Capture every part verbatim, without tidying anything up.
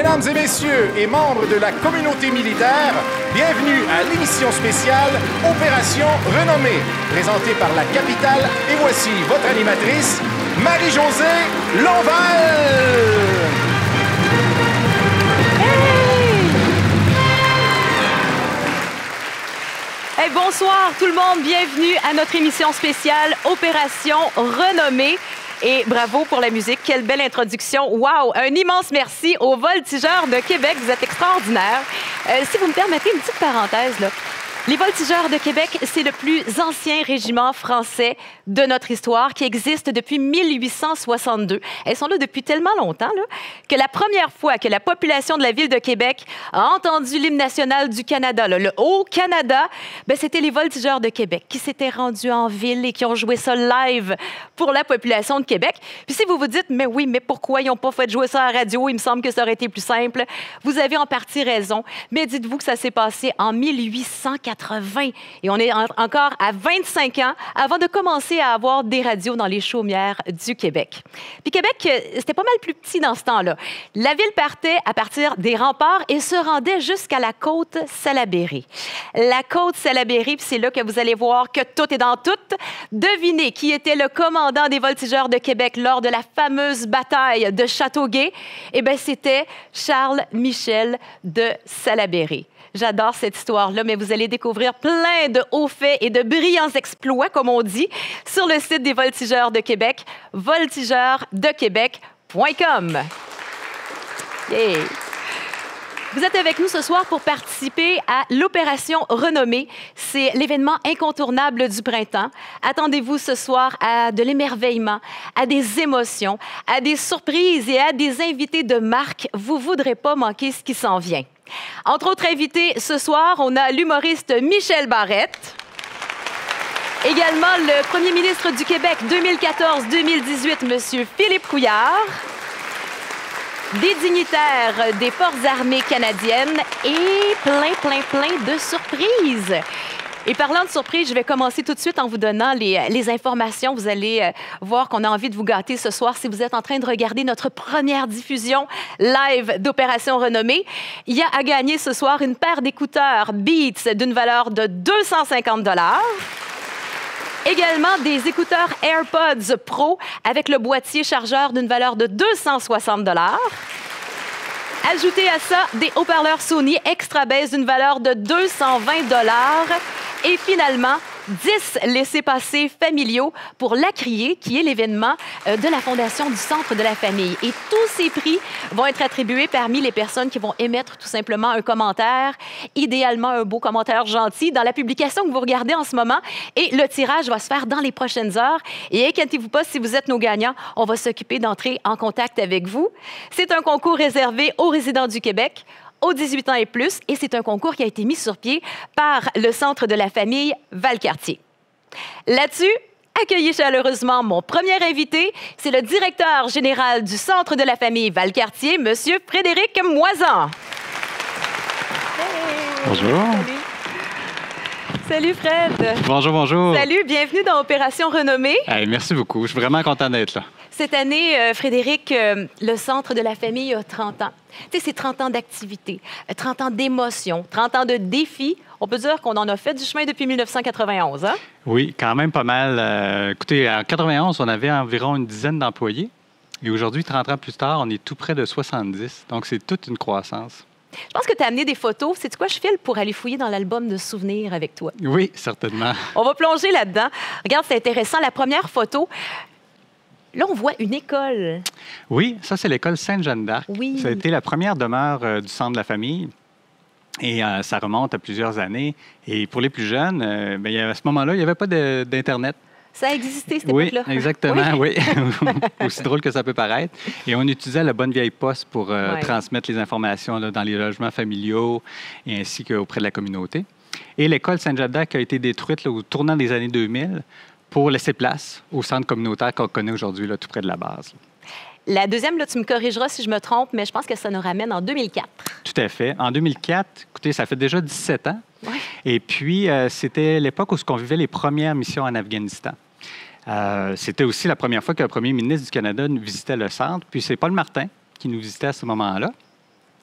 Mesdames et messieurs et membres de la communauté militaire, bienvenue à l'émission spéciale Opération Renommée, présentée par la capitale. Et voici votre animatrice, Marie-Josée Lonval. Hey, bonsoir tout le monde, bienvenue à notre émission spéciale Opération Renommée. Et bravo pour la musique, quelle belle introduction. Wow, un immense merci aux Voltigeurs de Québec, vous êtes extraordinaires. Euh, si vous me permettez une petite parenthèse, là. Les Voltigeurs de Québec, c'est le plus ancien régiment français de notre histoire qui existe depuis mille huit cent soixante-deux. Elles sont là depuis tellement longtemps là, que la première fois que la population de la ville de Québec a entendu l'hymne national du Canada, là, le Haut-Canada, ben, c'était les Voltigeurs de Québec qui s'étaient rendus en ville et qui ont joué ça live pour la population de Québec. Puis si vous vous dites, mais oui, mais pourquoi ils n'ont pas fait jouer ça à la radio? Il me semble que ça aurait été plus simple. Vous avez en partie raison, mais dites-vous que ça s'est passé en mille huit cent quatre-vingts et on est en encore à vingt-cinq ans avant de commencer à avoir des radios dans les chaumières du Québec. Puis Québec, c'était pas mal plus petit dans ce temps-là. La ville partait à partir des remparts et se rendait jusqu'à la côte Salaberry. La côte Salaberry, c'est là que vous allez voir que tout est dans tout. Devinez qui était le commandant des Voltigeurs de Québec lors de la fameuse bataille de Châteauguay? Eh bien, c'était Charles Michel de Salaberry. J'adore cette histoire-là, mais vous allez découvrir plein de hauts faits et de brillants exploits, comme on dit, sur le site des Voltigeurs de Québec, voltigeurs de québec point com. Yeah. Vous êtes avec nous ce soir pour participer à l'Opération Renommée. C'est l'événement incontournable du printemps. Attendez-vous ce soir à de l'émerveillement, à des émotions, à des surprises et à des invités de marque. Vous ne voudrez pas manquer ce qui s'en vient. Entre autres invités, ce soir, on a l'humoriste Michel Barrette. Également, le premier ministre du Québec deux mille quatorze deux mille dix-huit, M. Philippe Couillard. Des dignitaires des Forces armées canadiennes et plein, plein, plein de surprises. Et parlant de surprise, je vais commencer tout de suite en vous donnant les, les informations. Vous allez euh, voir qu'on a envie de vous gâter ce soir si vous êtes en train de regarder notre première diffusion live d'Opération Renommée. Il y a à gagner ce soir une paire d'écouteurs Beats d'une valeur de deux cent cinquante dollars. Également des écouteurs AirPods Pro avec le boîtier chargeur d'une valeur de deux cent soixante dollars. Ajoutez à ça des haut-parleurs Sony Extra Bass d'une valeur de deux cent vingt dollars. Et finalement, dix laissez-passer familiaux pour La Criée, qui est l'événement de la Fondation du Centre de la Famille. Et tous ces prix vont être attribués parmi les personnes qui vont émettre tout simplement un commentaire, idéalement un beau commentaire gentil, dans la publication que vous regardez en ce moment. Et le tirage va se faire dans les prochaines heures. Et inquiétez-vous pas, si vous êtes nos gagnants, on va s'occuper d'entrer en contact avec vous. C'est un concours réservé aux résidents du Québec, aux dix-huit ans et plus, et c'est un concours qui a été mis sur pied par le Centre de la Famille Valcartier. Là-dessus, accueillez chaleureusement mon premier invité, c'est le directeur général du Centre de la Famille Valcartier, M. Frédéric Moisan. Hey. Bonjour. Salut. Salut Fred. Bonjour, bonjour. Salut, bienvenue dans Opération Renommée. Hey, merci beaucoup, je suis vraiment content d'être là. Cette année, euh, Frédéric, euh, le Centre de la Famille a trente ans. Tu sais, c'est trente ans d'activité, trente ans d'émotions, trente ans de défis. On peut dire qu'on en a fait du chemin depuis mille neuf cent quatre-vingt-onze, hein? Oui, quand même pas mal. Euh, écoutez, en quatre-vingt-onze, on avait environ une dizaine d'employés. Et aujourd'hui, trente ans plus tard, on est tout près de soixante-dix. Donc, c'est toute une croissance. Je pense que tu as amené des photos. C'est quoi, je file pour aller fouiller dans l'album de souvenirs avec toi? Oui, certainement. On va plonger là-dedans. Regarde, c'est intéressant. La première photo... Là, on voit une école. Oui, ça, c'est l'école Sainte-Jeanne d'Arc. Oui. Ça a été la première demeure euh, du Centre de la Famille. Et euh, ça remonte à plusieurs années. Et pour les plus jeunes, euh, bien, à ce moment-là, il n'y avait pas d'Internet. Ça a existé, cette oui, époque-là. Exactement, oui. oui. Aussi drôle que ça peut paraître. Et on utilisait la bonne vieille poste pour euh, ouais. transmettre les informations là, dans les logements familiaux et ainsi qu'auprès de la communauté. Et l'école Sainte-Jeanne d'Arc a été détruite là, au tournant des années deux mille pour laisser place au centre communautaire qu'on connaît aujourd'hui, là, tout près de la base. La deuxième, là, tu me corrigeras si je me trompe, mais je pense que ça nous ramène en deux mille quatre. Tout à fait. En deux mille quatre, écoutez, ça fait déjà dix-sept ans. Ouais. Et puis, euh, c'était l'époque où on vivait les premières missions en Afghanistan. Euh, c'était aussi la première fois que le premier ministre du Canada nous visitait le centre. Puis, c'est Paul Martin qui nous visitait à ce moment-là.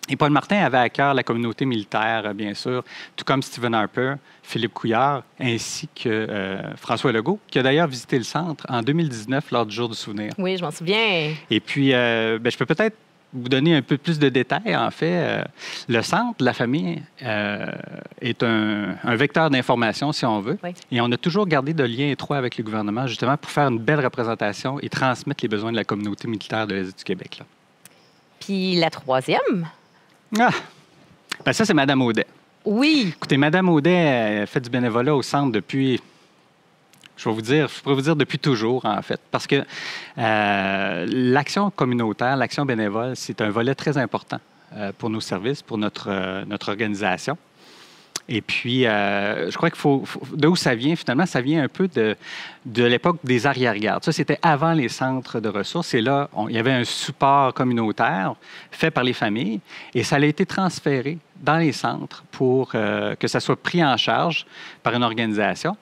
Et Paul Martin avait à cœur la communauté militaire, bien sûr, tout comme Stephen Harper, Philippe Couillard, ainsi que euh, François Legault, qui a d'ailleurs visité le centre en deux mille dix-neuf lors du Jour du souvenir. Oui, je m'en souviens. Et puis, euh, ben, je peux peut-être vous donner un peu plus de détails. En fait, euh, le centre de la famille euh, est un, un vecteur d'information, si on veut. Oui. Et on a toujours gardé de liens étroits avec le gouvernement, justement, pour faire une belle représentation et transmettre les besoins de la communauté militaire de l'Est du Québec. Là. Puis la troisième? Ah! Ben ça, c'est Mme Audet. Oui. Écoutez, Mme Audet elle fait du bénévolat au centre depuis, je vais vous dire, je pourrais vous dire depuis toujours, en fait, parce que euh, l'action communautaire, l'action bénévole, c'est un volet très important euh, pour nos services, pour notre, euh, notre organisation. Et puis, euh, je crois qu'il faut, faut... D'où ça vient, finalement, ça vient un peu de, de l'époque des arrière-gardes. Ça, c'était avant les centres de ressources. Et là, on, il y avait un support communautaire fait par les familles. Et ça a été transféré dans les centres pour euh, que ça soit pris en charge par une organisation.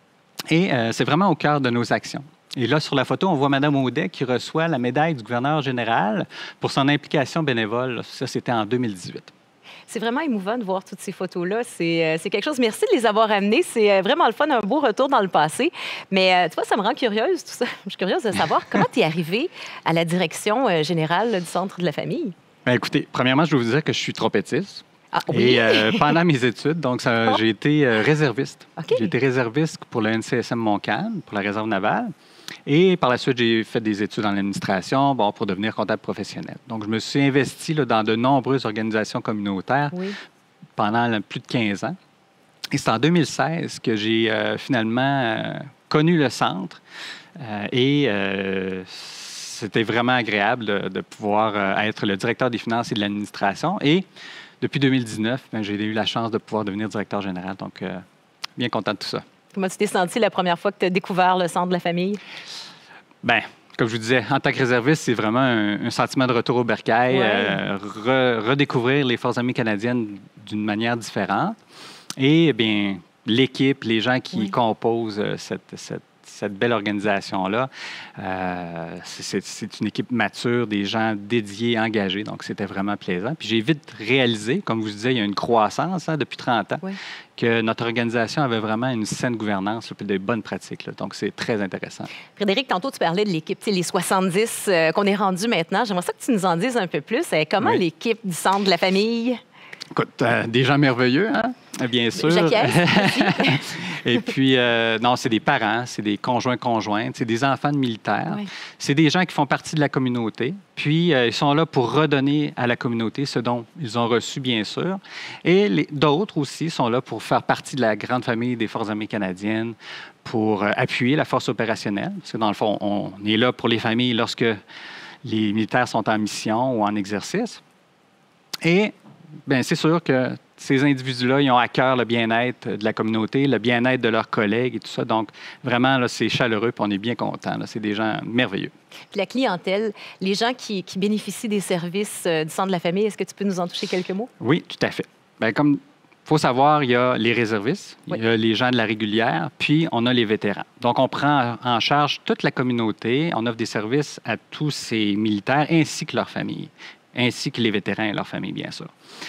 Et euh, c'est vraiment au cœur de nos actions. Et là, sur la photo, on voit Mme Audet qui reçoit la médaille du gouverneur général pour son implication bénévole. Ça, c'était en deux mille dix-huit. C'est vraiment émouvant de voir toutes ces photos-là. C'est, euh, c'est quelque chose. Merci de les avoir amenées. C'est euh, vraiment le fun, un beau retour dans le passé. Mais euh, tu vois, ça me rend curieuse, tout ça. Je suis curieuse de savoir comment tu es arrivée à la direction euh, générale là, du Centre de la famille. Bien, écoutez, premièrement, je vais vous dire que je suis trompettiste. Ah, oui. Et euh, pendant mes études, donc ça, Oh. j'ai été euh, réserviste. OK. J'ai été réserviste pour le N C S M Montcalm, pour la réserve navale. Et par la suite, j'ai fait des études en administration bon, pour devenir comptable professionnel. Donc, je me suis investi là, dans de nombreuses organisations communautaires Oui. pendant là, plus de quinze ans. Et c'est en deux mille seize que j'ai euh, finalement euh, connu le centre. Euh, et euh, c'était vraiment agréable de, de pouvoir euh, être le directeur des finances et de l'administration. Et depuis deux mille dix-neuf, bien, j'ai eu la chance de pouvoir devenir directeur général. Donc, euh, bien content de tout ça. Comment tu t'es sentie la première fois que tu as découvert le Centre de la famille? Bien, comme je vous disais, en tant que réserviste, c'est vraiment un, un sentiment de retour au bercail, Ouais. euh, re- redécouvrir les Forces armées canadiennes d'une manière différente. Et bien, l'équipe, les gens qui Oui. composent euh, cette, cette, cette belle organisation-là, euh, c'est, c'est- c'est une équipe mature, des gens dédiés, engagés. Donc, c'était vraiment plaisant. Puis j'ai vite réalisé, comme je vous disais, il y a une croissance hein, depuis trente ans, Oui. que notre organisation avait vraiment une saine gouvernance et des bonnes pratiques. Là. Donc, c'est très intéressant. Frédéric, tantôt, tu parlais de l'équipe, tu sais, les soixante-dix euh, qu'on est rendu maintenant. J'aimerais ça que tu nous en dises un peu plus. Euh, comment Oui. l'équipe du Centre de la famille? Écoute, euh, des gens merveilleux, hein? Bien sûr. J'acquiesce. Et puis, euh, non, c'est des parents, c'est des conjoints-conjointes, c'est des enfants de militaires. Oui. C'est des gens qui font partie de la communauté. Puis, euh, ils sont là pour redonner à la communauté ce dont ils ont reçu, bien sûr. Et les- d'autres aussi sont là pour faire partie de la grande famille des Forces armées canadiennes, pour euh, appuyer la force opérationnelle. Parce que, dans le fond, on est là pour les familles lorsque les militaires sont en mission ou en exercice. Et bien, c'est sûr que ces individus-là, ils ont à cœur le bien-être de la communauté, le bien-être de leurs collègues et tout ça. Donc, vraiment, là, c'est chaleureux puis on est bien contents. là. C'est des gens merveilleux. Puis la clientèle, les gens qui, qui bénéficient des services euh, du Centre de la famille, est-ce que tu peux nous en toucher quelques mots? Oui, tout à fait. Bien, comme il faut savoir, il y a les réservistes, Oui. il y a les gens de la régulière, puis on a les vétérans. Donc, on prend en charge toute la communauté. On offre des services à tous ces militaires ainsi que leurs familles, ainsi que les vétérans et leurs familles, bien sûr.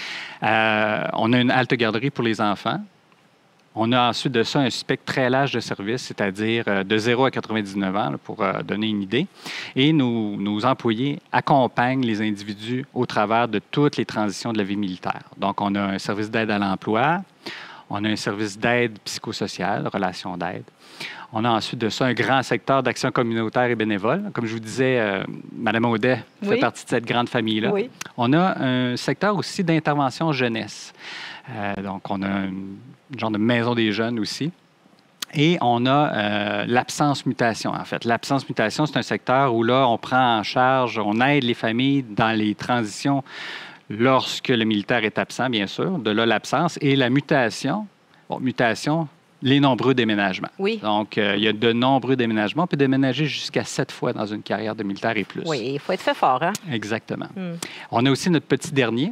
Euh, on a une halte garderie pour les enfants. On a ensuite de ça un spectre très large de services, c'est-à-dire euh, de zéro à quatre-vingt-dix-neuf ans, là, pour euh, donner une idée. Et nos, nos employés accompagnent les individus au travers de toutes les transitions de la vie militaire. Donc, on a un service d'aide à l'emploi, on a un service d'aide psychosociale, relations d'aide. On a ensuite de ça un grand secteur d'action communautaire et bénévole. Comme je vous disais, euh, Mme Audet fait Oui. partie de cette grande famille-là. Oui. On a un secteur aussi d'intervention jeunesse. Euh, donc, on a un genre de maison des jeunes aussi. Et on a euh, l'absence-mutation, en fait. L'absence-mutation, c'est un secteur où là, on prend en charge, on aide les familles dans les transitions lorsque le militaire est absent, bien sûr. De là, l'absence. Et la mutation, bon, mutation, les nombreux déménagements. Oui. Donc, euh, il y a de nombreux déménagements. On peut déménager jusqu'à sept fois dans une carrière de militaire et plus. Oui, il faut être fait fort, hein? Exactement. Hmm. On a aussi notre petit dernier,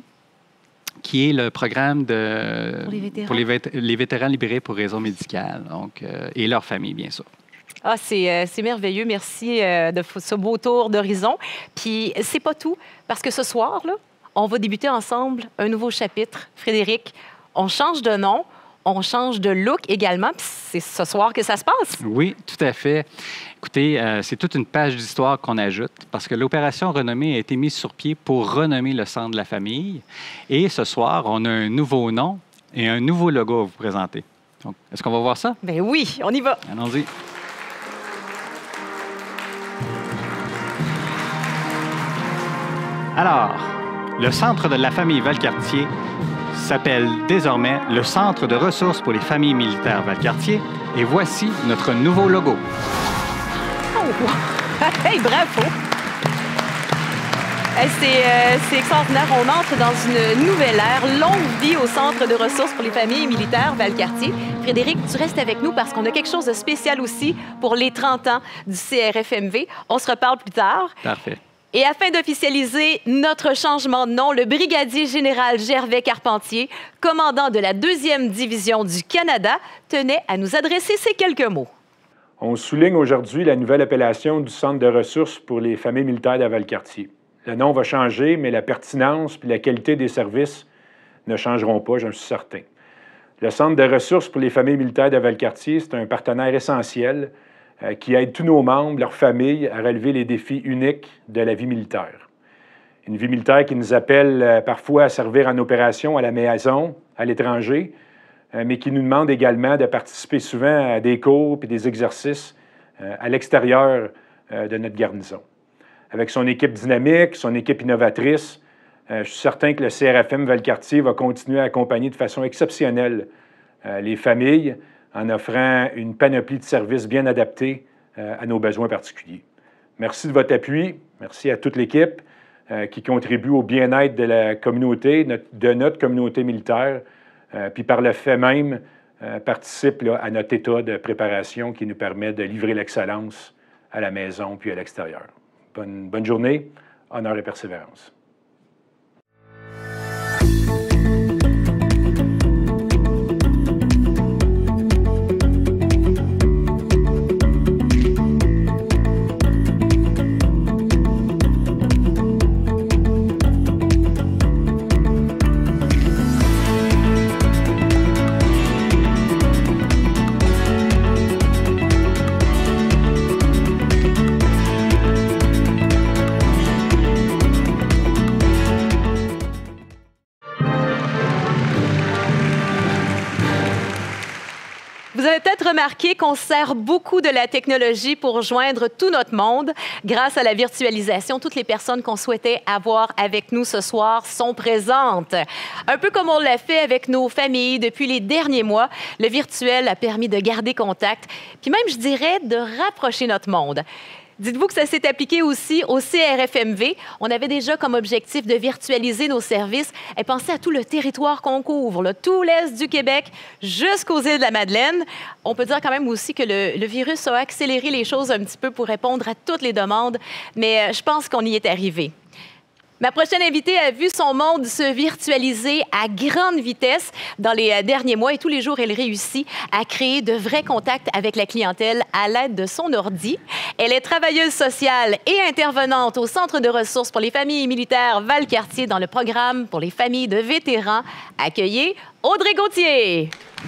qui est le programme de, Pour les vétérans. pour les, vét- les vétérans libérés pour raisons médicales, donc, euh, et leurs familles, bien sûr. Ah, c'est, euh, c'est merveilleux. Merci euh, de f- ce beau tour d'horizon. Puis, c'est pas tout, parce que ce soir, là, On va débuter ensemble un nouveau chapitre. Frédéric, on change de nom, on change de look également, puis c'est ce soir que ça se passe. Oui, tout à fait. Écoutez, euh, c'est toute une page d'histoire qu'on ajoute parce que l'opération Renommée a été mise sur pied pour renommer le Centre de la famille. Et ce soir, on a un nouveau nom et un nouveau logo à vous présenter. Donc, est-ce qu'on va voir ça? Bien oui, on y va. Allons-y. Alors, le Centre de la famille Valcartier s'appelle désormais le Centre de ressources pour les familles militaires Valcartier. Et voici notre nouveau logo. Oh! Hey, bravo! Hey, c'est, euh, c'est extraordinaire. On entre dans une nouvelle ère. Longue vie au Centre de ressources pour les familles militaires Valcartier. Frédéric, tu restes avec nous parce qu'on a quelque chose de spécial aussi pour les trente ans du C R F M V. On se reparle plus tard. Parfait. Et afin d'officialiser notre changement de nom, le brigadier général Gervais Carpentier, commandant de la deuxième division du Canada, tenait à nous adresser ces quelques mots. On souligne aujourd'hui la nouvelle appellation du Centre de ressources pour les familles militaires de Valcartier. Le nom va changer, mais la pertinence et la qualité des services ne changeront pas, j'en suis certain. Le Centre de ressources pour les familles militaires de Valcartier, c'est un partenaire essentiel euh, qui aide tous nos membres, leurs familles, à relever les défis uniques de la vie militaire. Une vie militaire qui nous appelle euh, parfois à servir en opération à la maison, à l'étranger, euh, mais qui nous demande également de participer souvent à des cours et des exercices euh, à l'extérieur euh, de notre garnison. Avec son équipe dynamique, son équipe innovatrice, euh, je suis certain que le C R F M Valcartier va continuer à accompagner de façon exceptionnelle euh, les familles en offrant une panoplie de services bien adaptés euh, à nos besoins particuliers. Merci de votre appui. Merci à toute l'équipe euh, qui contribue au bien-être de la communauté, notre, de notre communauté militaire, euh, puis par le fait même, euh, participe là, à notre état de préparation qui nous permet de livrer l'excellence à la maison puis à l'extérieur. Bonne, bonne journée, honneur et persévérance. Vous avez peut-être remarqué qu'on sert beaucoup de la technologie pour joindre tout notre monde. Grâce à la virtualisation, toutes les personnes qu'on souhaitait avoir avec nous ce soir sont présentes. Un peu comme on l'a fait avec nos familles depuis les derniers mois, le virtuel a permis de garder contact, puis même, je dirais, de rapprocher notre monde. Dites-vous que ça s'est appliqué aussi au C R F M V. On avait déjà comme objectif de virtualiser nos services et penser à tout le territoire qu'on couvre, là, tout l'Est du Québec jusqu'aux îles de la Madeleine. On peut dire quand même aussi que le, le virus a accéléré les choses un petit peu pour répondre à toutes les demandes, mais je pense qu'on y est arrivé. Ma prochaine invitée a vu son monde se virtualiser à grande vitesse dans les derniers mois et tous les jours, elle réussit à créer de vrais contacts avec la clientèle à l'aide de son ordi. Elle est travailleuse sociale et intervenante au Centre de ressources pour les familles militaires Valcartier dans le programme pour les familles de vétérans. Accueillez Audrey Gauthier.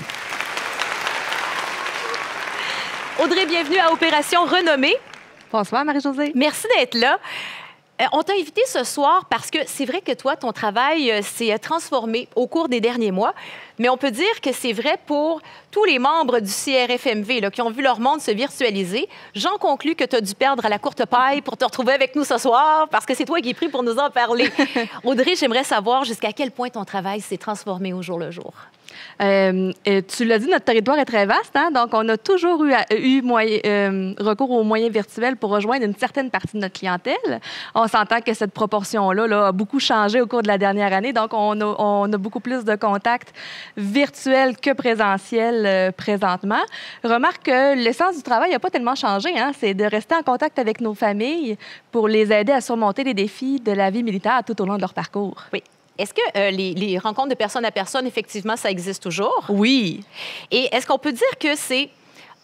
Audrey, bienvenue à Opération Renommée. Bonsoir, Marie-Josée. Merci d'être là. Euh, on t'a invité ce soir parce que c'est vrai que toi, ton travail euh, s'est transformé au cours des derniers mois, mais on peut dire que c'est vrai pour tous les membres du C R F M V là, qui ont vu leur monde se virtualiser. J'en conclus que tu as dû perdre à la courte paille pour te retrouver avec nous ce soir parce que c'est toi qui es pris pour nous en parler. Audrey, j'aimerais savoir jusqu'à quel point ton travail s'est transformé au jour le jour. Euh, tu l'as dit, notre territoire est très vaste, hein? Donc on a toujours eu, eu moyen, euh, recours aux moyens virtuels pour rejoindre une certaine partie de notre clientèle. On s'entend que cette proportion-là là, a beaucoup changé au cours de la dernière année, donc on a, on a beaucoup plus de contacts virtuels que présentiels euh, présentement. Remarque que l'essence du travail n'a pas tellement changé, hein? C'est de rester en contact avec nos familles pour les aider à surmonter les défis de la vie militaire tout au long de leur parcours. Oui. Est-ce que euh, les, les rencontres de personne à personne, effectivement, ça existe toujours? Oui. Et est-ce qu'on peut dire que c'est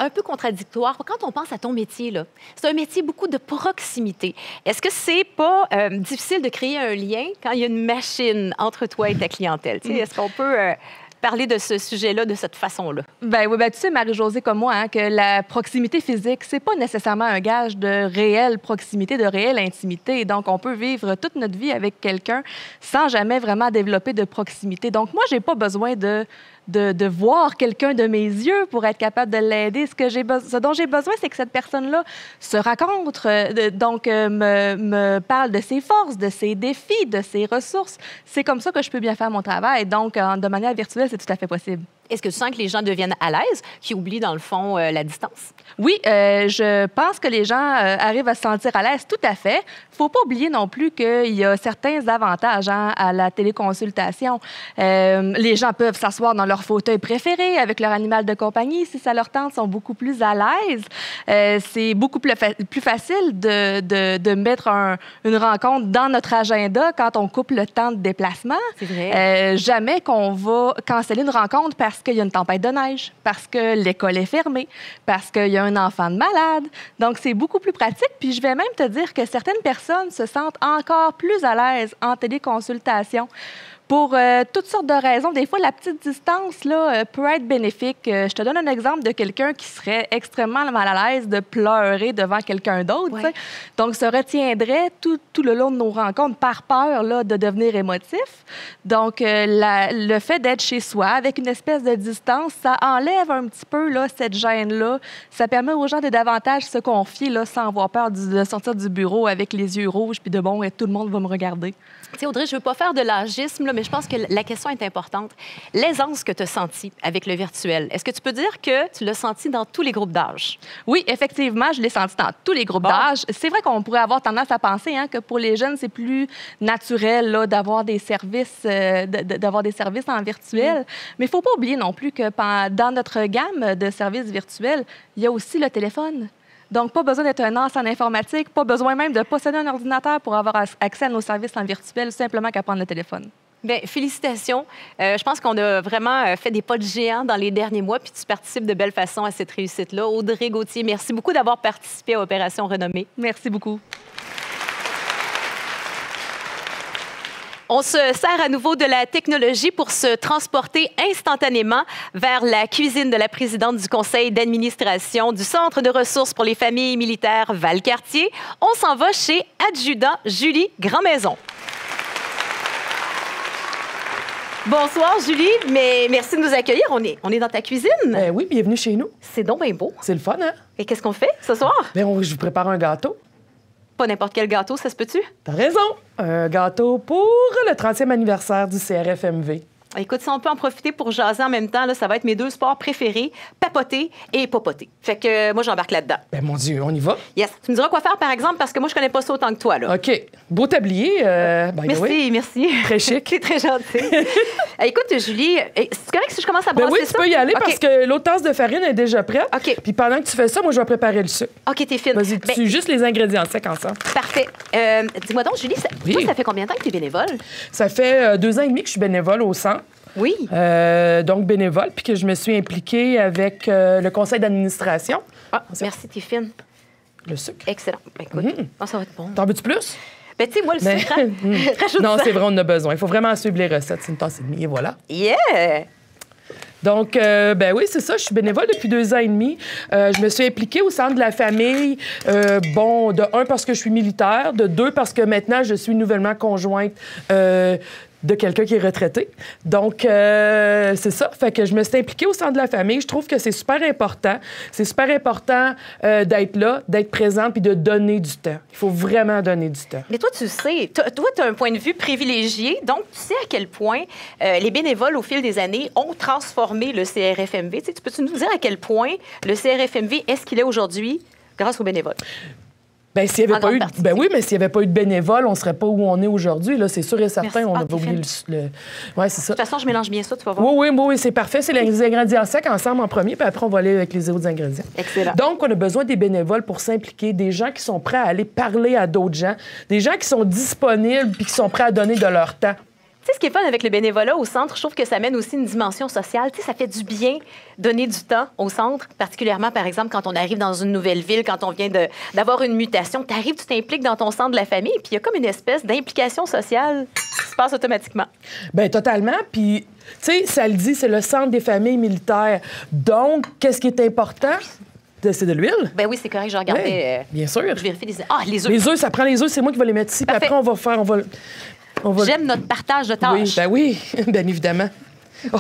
un peu contradictoire quand on pense à ton métier, là. C'est un métier beaucoup de proximité. Est-ce que c'est pas euh, difficile de créer un lien quand il y a une machine entre toi et ta clientèle? Mm. Est-ce qu'on peut... Euh, parler de ce sujet-là de cette façon-là? Ben oui, ben tu sais, Marie-Josée, comme moi, hein, que la proximité physique, c'est pas nécessairement un gage de réelle proximité, de réelle intimité. Donc, on peut vivre toute notre vie avec quelqu'un sans jamais vraiment développer de proximité. Donc, moi, j'ai pas besoin de... De, de voir quelqu'un de mes yeux pour être capable de l'aider. Ce, que j'ai be- ce dont j'ai besoin, c'est que cette personne-là se rencontre, euh, donc euh, me, me parle de ses forces, de ses défis, de ses ressources. C'est comme ça que je peux bien faire mon travail. Donc, euh, de manière virtuelle, c'est tout à fait possible. Est-ce que tu sens que les gens deviennent à l'aise, qui oublient, dans le fond, euh, la distance? Oui, euh, je pense que les gens euh, arrivent à se sentir à l'aise, tout à fait. Il ne faut pas oublier non plus qu'il y a certains avantages hein, à la téléconsultation. Euh, les gens peuvent s'asseoir dans leur fauteuil préféré avec leur animal de compagnie. Si ça leur tente, ils sont beaucoup plus à l'aise. Euh, c'est beaucoup plus, fa- plus facile de, de, de mettre un, une rencontre dans notre agenda quand on coupe le temps de déplacement. C'est vrai. Euh, jamais qu'on va canceller une rencontre parce qu'il y a une tempête de neige, parce que l'école est fermée, parce qu'il y a un enfant de malade. Donc, c'est beaucoup plus pratique. Puis, je vais même te dire que certaines personnes se sentent encore plus à l'aise en téléconsultation pour euh, toutes sortes de raisons. Des fois, la petite distance là, euh, peut être bénéfique. Euh, je te donne un exemple de quelqu'un qui serait extrêmement mal à l'aise de pleurer devant quelqu'un d'autre. Ouais. Donc, se retiendrait tout, tout le long de nos rencontres par peur là, de devenir émotif. Donc, euh, la, le fait d'être chez soi avec une espèce de distance, ça enlève un petit peu là, cette gêne-là. Ça permet aux gens de davantage se confier là, sans avoir peur de, de sortir du bureau avec les yeux rouges puis de bon, et tout le monde va me regarder. Tu sais, Audrey, je ne veux pas faire de l'agisme, là, mais je pense que la question est importante. L'aisance que tu as sentie avec le virtuel, est-ce que tu peux dire que tu l'as senti dans tous les groupes d'âge? Oui, effectivement, je l'ai senti dans tous les groupes bon. d'âge. C'est vrai qu'on pourrait avoir tendance à penser hein, que pour les jeunes, c'est plus naturel là, d'avoir des services, euh, de, d'avoir des services en virtuel. Mm. Mais il ne faut pas oublier non plus que dans notre gamme de services virtuels, il y a aussi le téléphone. Donc, pas besoin d'être un as en informatique, pas besoin même de posséder un ordinateur pour avoir accès à nos services en virtuel, simplement qu'à prendre le téléphone. Bien, félicitations. Euh, je pense qu'on a vraiment fait des pas de géant dans les derniers mois, puis tu participes de belle façon à cette réussite-là. Audrey Gauthier, merci beaucoup d'avoir participé à Opération Renommée. Merci beaucoup. On se sert à nouveau de la technologie pour se transporter instantanément vers la cuisine de la présidente du conseil d'administration du Centre de ressources pour les familles militaires Valcartier. On s'en va chez Adjudant Julie Grandmaison. Bonsoir, Julie, mais merci de nous accueillir. On est, on est dans ta cuisine. Euh, oui, bienvenue chez nous. C'est donc bien beau. C'est le fun, hein? Et qu'est-ce qu'on fait ce soir? Bien, on, je vous prépare un gâteau. Pas n'importe quel gâteau, ça se peut-tu? T'as raison. Un gâteau pour le trentième anniversaire du C R F M V. Écoute, si on peut en profiter pour jaser en même temps, là, ça va être mes deux sports préférés, papoter et popoter. Fait que euh, moi, j'embarque là-dedans. Ben mon Dieu, on y va? Yes. Tu me diras quoi faire, par exemple, parce que moi, je connais pas ça autant que toi, là. OK. Beau tablier. Euh, ben, merci, oui. merci. Très chic. C'est très gentil. Écoute, Julie, c'est correct si je commence à brasser ben oui, ça? tu peux y aller okay. parce que l'autre tasse de farine est déjà prête. OK. Puis pendant que tu fais ça, moi, je vais préparer le sucre. OK, t'es fine. Vas-y, tu ben... juste les ingrédients secs ensemble. Parfait. Euh, dis-moi donc, Julie, ça, oui. toi, ça fait combien de temps que tu es bénévole? Ça fait euh, deux ans et demi que je suis bénévole au centre. Oui. Euh, donc, bénévole, puis que je me suis impliquée avec euh, le conseil d'administration. Ah, merci, t'es fine. Le sucre. Excellent. Écoute, mm-hmm. oh, ça va être bon. T'en veux-tu plus? Ben, tu sais, moi, le Mais... sucre, hein? Rajoute non, ça. c'est vrai, on en a besoin. Il faut vraiment suivre les recettes. C'est une tasse et demie, et voilà. Yeah! Donc, euh, ben oui, c'est ça. Je suis bénévole depuis deux ans et demi. Euh, je me suis impliquée au centre de la famille. Euh, bon, de un, parce que je suis militaire. De deux, parce que maintenant, je suis nouvellement conjointe euh, de quelqu'un qui est retraité. Donc, euh, c'est ça. Fait que je me suis impliquée au centre de la famille. Je trouve que c'est super important. C'est super important euh, d'être là, d'être présente puis de donner du temps. Il faut vraiment donner du temps. Mais toi, tu sais, toi, tu as un point de vue privilégié. Donc, tu sais à quel point euh, les bénévoles, au fil des années, ont transformé le C R F M V. Tu sais, tu peux-tu nous dire à quel point le C R F M V est ce qu'il est aujourd'hui grâce aux bénévoles? Ben, s'il y avait pas eu, ben oui, mais s'il n'y avait pas eu de bénévoles, on ne serait pas où on est aujourd'hui. Là, c'est sûr et certain. Merci. On ah, avait oublié le, le... Oui, c'est ça. De toute façon, je mélange bien ça, tu vas voir. Oui, oui, oui, c'est parfait. C'est les ingrédients secs ensemble en premier, puis après, on va aller avec les autres ingrédients. Excellent. Donc, on a besoin des bénévoles pour s'impliquer, des gens qui sont prêts à aller parler à d'autres gens, des gens qui sont disponibles puis qui sont prêts à donner de leur temps. Tu sais, ce qui est fun avec le bénévolat au centre, je trouve que ça amène aussi une dimension sociale. Tu sais, ça fait du bien donner du temps au centre, particulièrement, par exemple, quand on arrive dans une nouvelle ville, quand on vient de, d'avoir une mutation. Tu arrives, tu t'impliques dans ton centre de la famille, puis il y a comme une espèce d'implication sociale qui se passe automatiquement. Bien, totalement. Puis, tu sais, ça le dit, c'est le centre des familles militaires. Donc, qu'est-ce qui est important? C'est de l'huile? Ben oui, c'est correct, je regardais. Oui, euh, bien sûr. Je vérifie les... Ah, les œufs. Les œufs, ça prend les œufs, c'est moi qui vais les mettre ici, puis Parfait. après, on va faire... On va... On va... J'aime notre partage de tâches. Oui, ben oui, bien évidemment. Oh!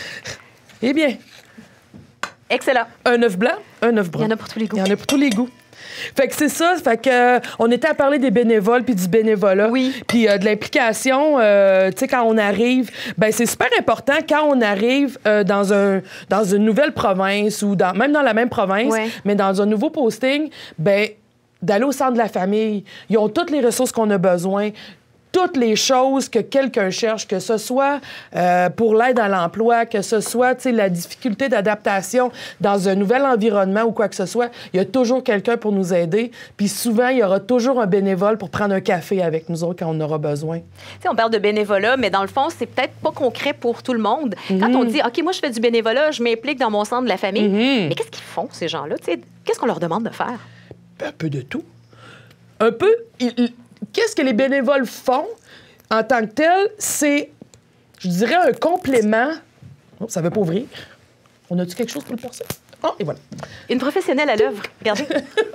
Eh bien, Excellent. un œuf blanc, un œuf brun. Il y en a pour tous les goûts. Il y en a pour tous les goûts. Fait que c'est ça, fait que euh, on était à parler des bénévoles puis du bénévolat, oui, puis euh, de l'implication. Euh, tu sais, quand on arrive, ben c'est super important quand on arrive euh, dans un dans une nouvelle province ou dans même dans la même province, ouais. mais dans un nouveau posting, ben d'aller au centre de la famille. Ils ont toutes les ressources qu'on a besoin. Toutes les choses que quelqu'un cherche, que ce soit euh, pour l'aide à l'emploi, que ce soit la difficulté d'adaptation dans un nouvel environnement ou quoi que ce soit, il y a toujours quelqu'un pour nous aider. Puis souvent, il y aura toujours un bénévole pour prendre un café avec nous autres quand on aura besoin. T'sais, on parle de bénévolat, mais dans le fond, c'est peut-être pas concret pour tout le monde. Mm-hmm. Quand on dit, OK, moi, je fais du bénévolat, je m'implique dans mon centre de la famille, mm-hmm. mais qu'est-ce qu'ils font, ces gens-là? T'sais, qu'est-ce qu'on leur demande de faire? Un peu de tout. Un peu... Il, il... Qu'est-ce que les bénévoles font en tant que tel? C'est, je dirais, un complément. Oh, ça ne veut pas ouvrir. On a-tu quelque chose pour le percer? Oh, et voilà. Une professionnelle à l'œuvre. Regardez.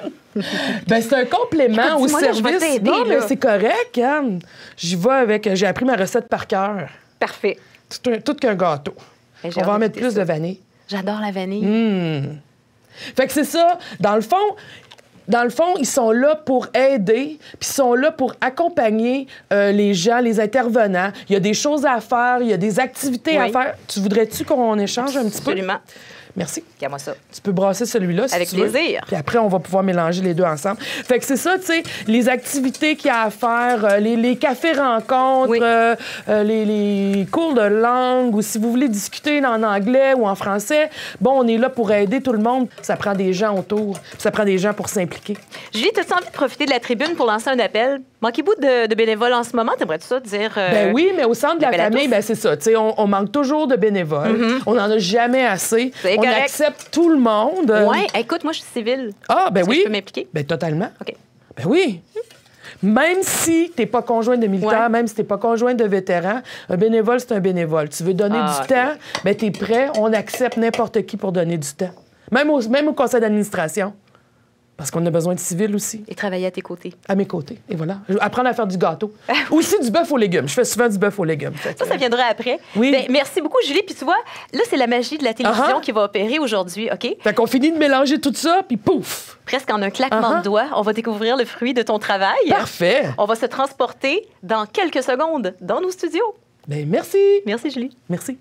Ben, c'est un complément Écoute, au moi, là, service. je vais t'aider, non, là. mais c'est correct, Anne. J'y vais avec... J'ai appris ma recette par cœur. Parfait. Tout, un, tout qu'un gâteau. Ben, on va en mettre plus ça. de vanille. J'adore la vanille. Mmh. Fait que c'est ça. Dans le fond... Dans le fond, ils sont là pour aider, puis ils sont là pour accompagner euh, les gens, les intervenants. Il y a des choses à faire, il y a des activités oui. à faire. Tu voudrais-tu qu'on échange un petit peu? Absolument. Merci. Regarde-moi ça. Tu peux brasser celui-là si Avec tu veux. plaisir. Puis après, on va pouvoir mélanger les deux ensemble. Fait que c'est ça, tu sais, les activités qu'il y a à faire, euh, les, les cafés-rencontres, oui. euh, euh, les, les cours de langue, ou si vous voulez discuter en anglais ou en français, bon, on est là pour aider tout le monde. Ça prend des gens autour, ça prend des gens pour s'impliquer. Julie, as-tu envie de profiter de la tribune pour lancer un appel? Manquez-vous de, de bénévoles en ce moment? T'aimerais-tu ça dire... Euh, ben oui, mais au centre de la famille, ben c'est ça. Tu sais, on, on manque toujours de bénévoles. Mm-hmm. On n'en a jamais assez. C'est on correct. Accepte tout le monde. Oui, écoute, moi, je suis civile. Ah, ben Est-ce oui. que je peux m'impliquer? Ben totalement. OK. Ben oui. Même si tu n'es pas conjoint de militaire, ouais. même si tu n'es pas conjoint de vétéran, un bénévole, c'est un bénévole. Tu veux donner ah, du okay. temps, ben tu es prêt. On accepte n'importe qui pour donner du temps. Même au, même au conseil d'administration. Parce qu'on a besoin de civils aussi. Et travailler à tes côtés. À mes côtés. Et voilà. Apprendre à faire du gâteau. Aussi du bœuf aux légumes. Je fais souvent du bœuf aux légumes. Ça, ça viendra après. Oui. Ben, merci beaucoup, Julie. Puis tu vois, là, c'est la magie de la télévision uh-huh. qui va opérer aujourd'hui, OK? Fait qu'on finit de mélanger tout ça, puis pouf! Presque en un claquement uh-huh. de doigts, on va découvrir le fruit de ton travail. Parfait! On va se transporter dans quelques secondes dans nos studios. Bien, merci! Merci, Julie. Merci.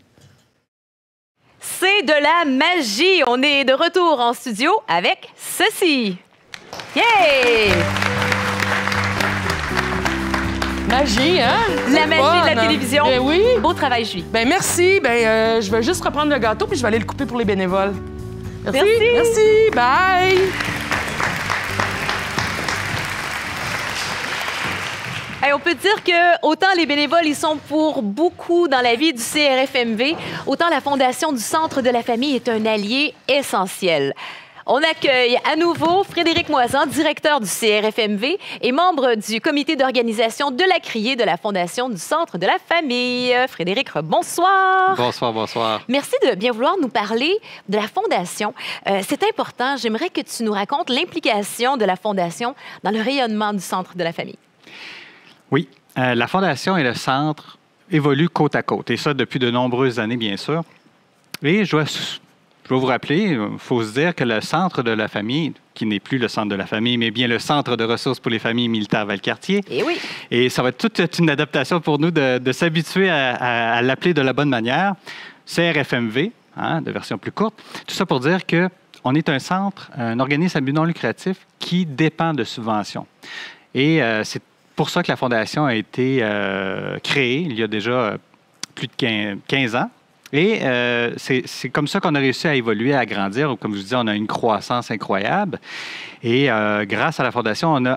C'est de la magie! On est de retour en studio avec ceci. Yeah! Magie, hein? La magie fun, de la hein? télévision. Ben oui. Beau travail, Julie. Ben merci. Ben euh, je vais juste reprendre le gâteau puis je vais aller le couper pour les bénévoles. Merci. Merci. Merci. Bye. Hey, on peut dire que autant les bénévoles, ils sont pour beaucoup dans la vie du C R F M V, autant la Fondation du Centre de la famille est un allié essentiel. On accueille à nouveau Frédéric Moisan, directeur du C R F M V et membre du comité d'organisation de la criée de la Fondation du Centre de la famille. Frédéric, bonsoir. Bonsoir, bonsoir. Merci de bien vouloir nous parler de la Fondation. Euh, c'est important. J'aimerais que tu nous racontes l'implication de la Fondation dans le rayonnement du Centre de la famille. Oui. Euh, la Fondation et le Centre évoluent côte à côte, et ça depuis de nombreuses années, bien sûr. Et je dois... Je dois vous rappeler, il faut se dire que le Centre de la famille, qui n'est plus le Centre de la famille, mais bien le Centre de ressources pour les familles militaires Valcartier. Et oui. Et ça va être toute une adaptation pour nous de, de s'habituer à, à, à l'appeler de la bonne manière. C R F M V, hein, de version plus courte. Tout ça pour dire qu'on est un centre, un organisme à but non lucratif qui dépend de subventions. Et euh, c'est pour ça que la Fondation a été euh, créée il y a déjà plus de quinze ans. Et euh, c'est comme ça qu'on a réussi à évoluer, à grandir. Comme je vous disais, on a une croissance incroyable. Et euh, grâce à la Fondation, on a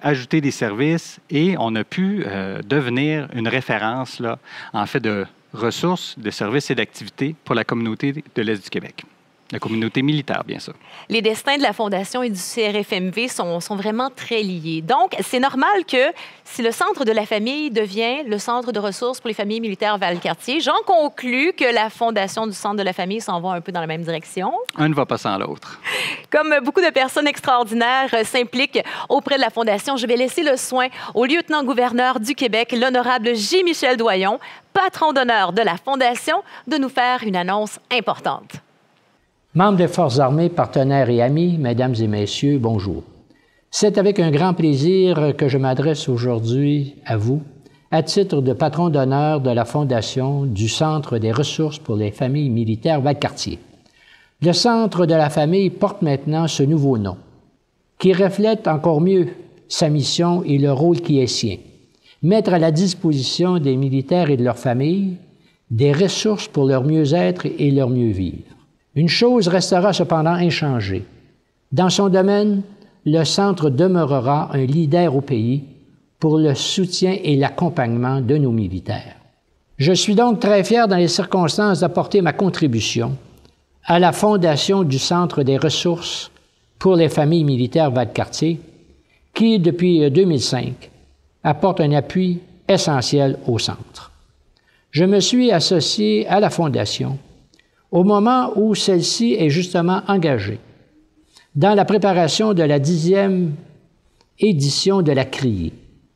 ajouter des services et on a pu euh, devenir une référence, là, en fait, de ressources, de services et d'activités pour la communauté de l'Est du Québec. La communauté militaire, bien sûr. Les destins de la Fondation et du C R F M V sont, sont vraiment très liés. Donc, c'est normal que si le Centre de la famille devient le Centre de ressources pour les familles militaires Valcartier, j'en conclus que la Fondation du Centre de la famille s'en va un peu dans la même direction. Un ne va pas sans l'autre. Comme beaucoup de personnes extraordinaires euh, s'impliquent auprès de la Fondation, je vais laisser le soin au lieutenant-gouverneur du Québec, l'honorable J. Michel Doyon, patron d'honneur de la Fondation, de nous faire une annonce importante. Membres des Forces armées, partenaires et amis, mesdames et messieurs, bonjour. C'est avec un grand plaisir que je m'adresse aujourd'hui à vous, à titre de patron d'honneur de la Fondation du Centre des ressources pour les familles militaires Valcartier. Le Centre de la famille porte maintenant ce nouveau nom, qui reflète encore mieux sa mission et le rôle qui est sien. Mettre à la disposition des militaires et de leurs familles des ressources pour leur mieux-être et leur mieux-vivre. Une chose restera cependant inchangée. Dans son domaine, le Centre demeurera un leader au pays pour le soutien et l'accompagnement de nos militaires. Je suis donc très fier dans les circonstances d'apporter ma contribution à la fondation du Centre des ressources pour les familles militaires Valcartier, qui, depuis deux mille cinq, apporte un appui essentiel au Centre. Je me suis associé à la Fondation au moment où celle-ci est justement engagée dans la préparation de la dixième édition de la Criée,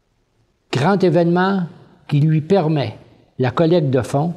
grand événement qui lui permet la collecte de fonds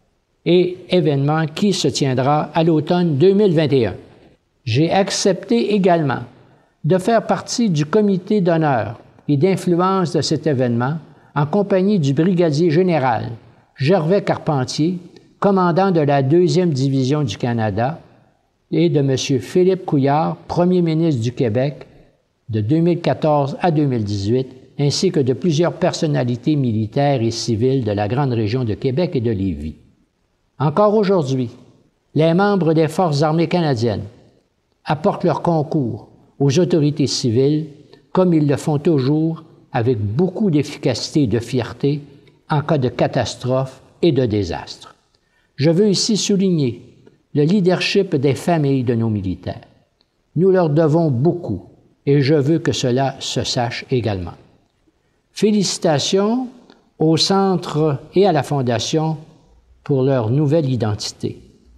et événement qui se tiendra à l'automne deux mille vingt et un. J'ai accepté également de faire partie du comité d'honneur et d'influence de cet événement en compagnie du brigadier général Gervais Carpentier, commandant de la deuxième division du Canada, et de M. Philippe Couillard, premier ministre du Québec de deux mille quatorze à deux mille dix-huit, ainsi que de plusieurs personnalités militaires et civiles de la grande région de Québec et de Lévis. Encore aujourd'hui, les membres des Forces armées canadiennes apportent leur concours aux autorités civiles comme ils le font toujours avec beaucoup d'efficacité et de fierté en cas de catastrophe et de désastre. Je veux ici souligner le leadership des familles de nos militaires. Nous leur devons beaucoup et je veux que cela se sache également. Félicitations au Centre et à la Fondation pour leur nouvelle identité.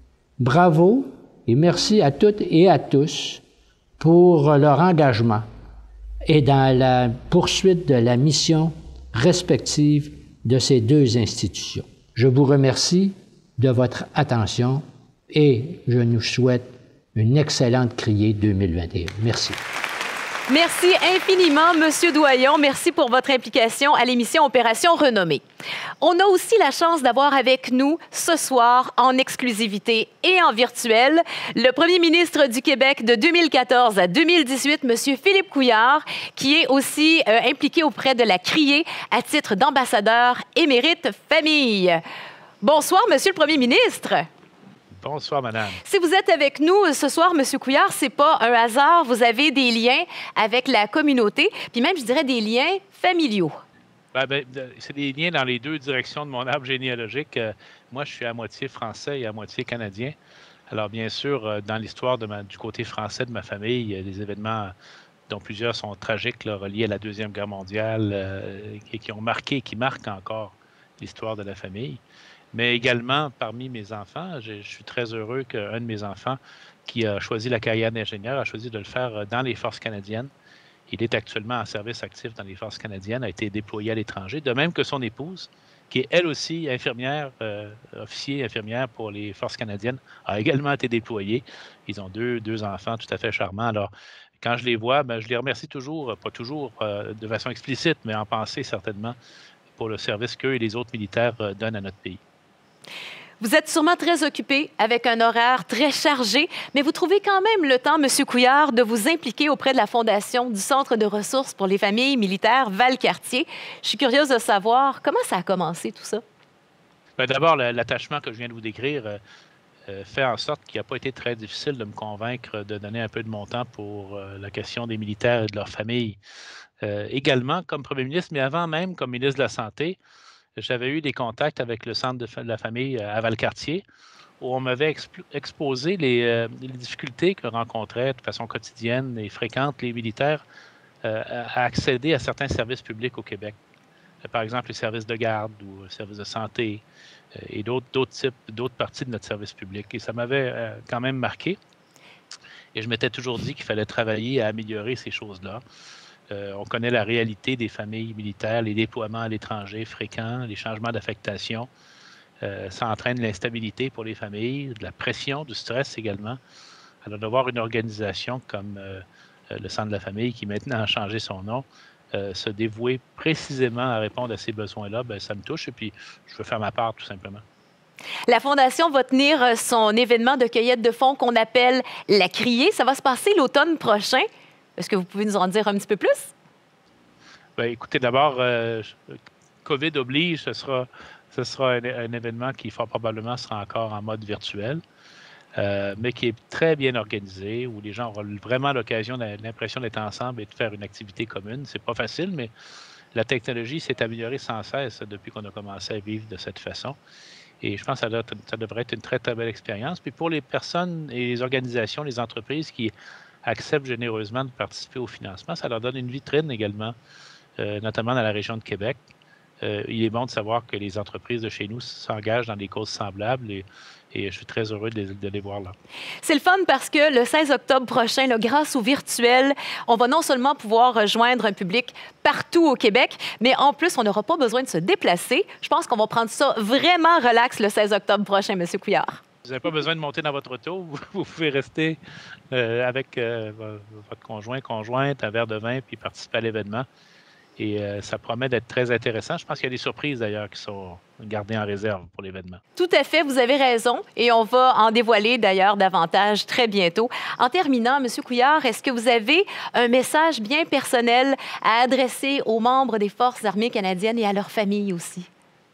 Bravo et merci à toutes et à tous pour leur engagement et dans la poursuite de la mission respective de ces deux institutions. Je vous remercie de votre attention et je nous souhaite une excellente Criée deux mille vingt et un. Merci. Merci infiniment, Monsieur Doyon. Merci pour votre implication à l'émission Opération Renommée. On a aussi la chance d'avoir avec nous ce soir, en exclusivité et en virtuel, le premier ministre du Québec de deux mille quatorze à deux mille dix-huit, Monsieur Philippe Couillard, qui est aussi euh, impliqué auprès de la Criée à titre d'ambassadeur émérite famille. Bonsoir, Monsieur le Premier ministre. Bonsoir, madame. Si vous êtes avec nous ce soir, Monsieur Couillard, c'est pas un hasard. Vous avez des liens avec la communauté, puis même, je dirais, des liens familiaux. Ben, ben, c'est des liens dans les deux directions de mon arbre généalogique. Euh, moi, je suis à moitié français et à moitié canadien. Alors, bien sûr, euh, dans l'histoire de ma, du côté français de ma famille, il y a des événements dont plusieurs sont tragiques, là, reliés à la Deuxième Guerre mondiale, euh, et qui ont marqué, qui marquent encore l'histoire de la famille. Mais également, parmi mes enfants, je, je suis très heureux qu'un de mes enfants, qui a choisi la carrière d'ingénieur, a choisi de le faire dans les Forces canadiennes. Il est actuellement en service actif dans les Forces canadiennes, a été déployé à l'étranger, de même que son épouse, qui est elle aussi infirmière, euh, officier infirmière pour les Forces canadiennes, a également été déployée. Ils ont deux, deux enfants tout à fait charmants. Alors, quand je les vois, ben, je les remercie toujours, pas toujours euh, de façon explicite, mais en pensée certainement, pour le service qu'eux et les autres militaires euh, donnent à notre pays. Vous êtes sûrement très occupé, avec un horaire très chargé, mais vous trouvez quand même le temps, M. Couillard, de vous impliquer auprès de la Fondation du Centre de ressources pour les familles militaires Valcartier. Je suis curieuse de savoir comment ça a commencé, tout ça. Bien, d'abord, l'attachement que je viens de vous décrire, euh, euh, fait en sorte qu'il n'a pas été très difficile de me convaincre de donner un peu de mon temps pour euh, la question des militaires et de leur famille. Euh, également, comme premier ministre, mais avant même comme ministre de la Santé, j'avais eu des contacts avec le Centre de, de la famille à Valcartier, où on m'avait exp exposé les, euh, les difficultés que rencontraient de façon quotidienne et fréquente les militaires euh, à accéder à certains services publics au Québec. Euh, par exemple, les services de garde ou les services de santé euh, et d'autres types, d'autres parties de notre service public. Et ça m'avait euh, quand même marqué. Et je m'étais toujours dit qu'il fallait travailler à améliorer ces choses-là. Euh, on connaît la réalité des familles militaires, les déploiements à l'étranger fréquents, les changements d'affectation. Euh, ça entraîne de l'instabilité pour les familles, de la pression, du stress également. Alors, d'avoir une organisation comme euh, le Centre de la famille, qui maintenant a changé son nom, euh, se dévouer précisément à répondre à ces besoins-là, bien, ça me touche et puis je veux faire ma part tout simplement. La Fondation va tenir son événement de cueillette de fonds qu'on appelle La Criée. Ça va se passer l'automne prochain. Est-ce que vous pouvez nous en dire un petit peu plus? Bien, écoutez, d'abord, euh, COVID oblige, ce sera, ce sera un, un événement qui fort probablement sera encore en mode virtuel, euh, mais qui est très bien organisé, où les gens auront vraiment l'occasion, l'impression d'être ensemble et de faire une activité commune. C'est pas facile, mais la technologie s'est améliorée sans cesse depuis qu'on a commencé à vivre de cette façon. Et je pense que ça, doit, ça devrait être une très, très belle expérience. Puis pour les personnes et les organisations, les entreprises qui acceptent généreusement de participer au financement, ça leur donne une vitrine également, euh, notamment dans la région de Québec. Euh, il est bon de savoir que les entreprises de chez nous s'engagent dans des causes semblables et, et je suis très heureux de les, de les voir là. C'est le fun parce que le seize octobre prochain, là, grâce au virtuel, on va non seulement pouvoir rejoindre un public partout au Québec, mais en plus, on n'aura pas besoin de se déplacer. Je pense qu'on va prendre ça vraiment relax le seize octobre prochain, M. Couillard. Vous n'avez pas besoin de monter dans votre auto. Vous, vous pouvez rester euh, avec euh, votre conjoint, conjointe, un verre de vin, puis participer à l'événement. Et euh, ça promet d'être très intéressant. Je pense qu'il y a des surprises, d'ailleurs, qui sont gardées en réserve pour l'événement. Tout à fait, vous avez raison. Et on va en dévoiler, d'ailleurs, davantage très bientôt. En terminant, M. Couillard, est-ce que vous avez un message bien personnel à adresser aux membres des Forces armées canadiennes et à leurs familles aussi?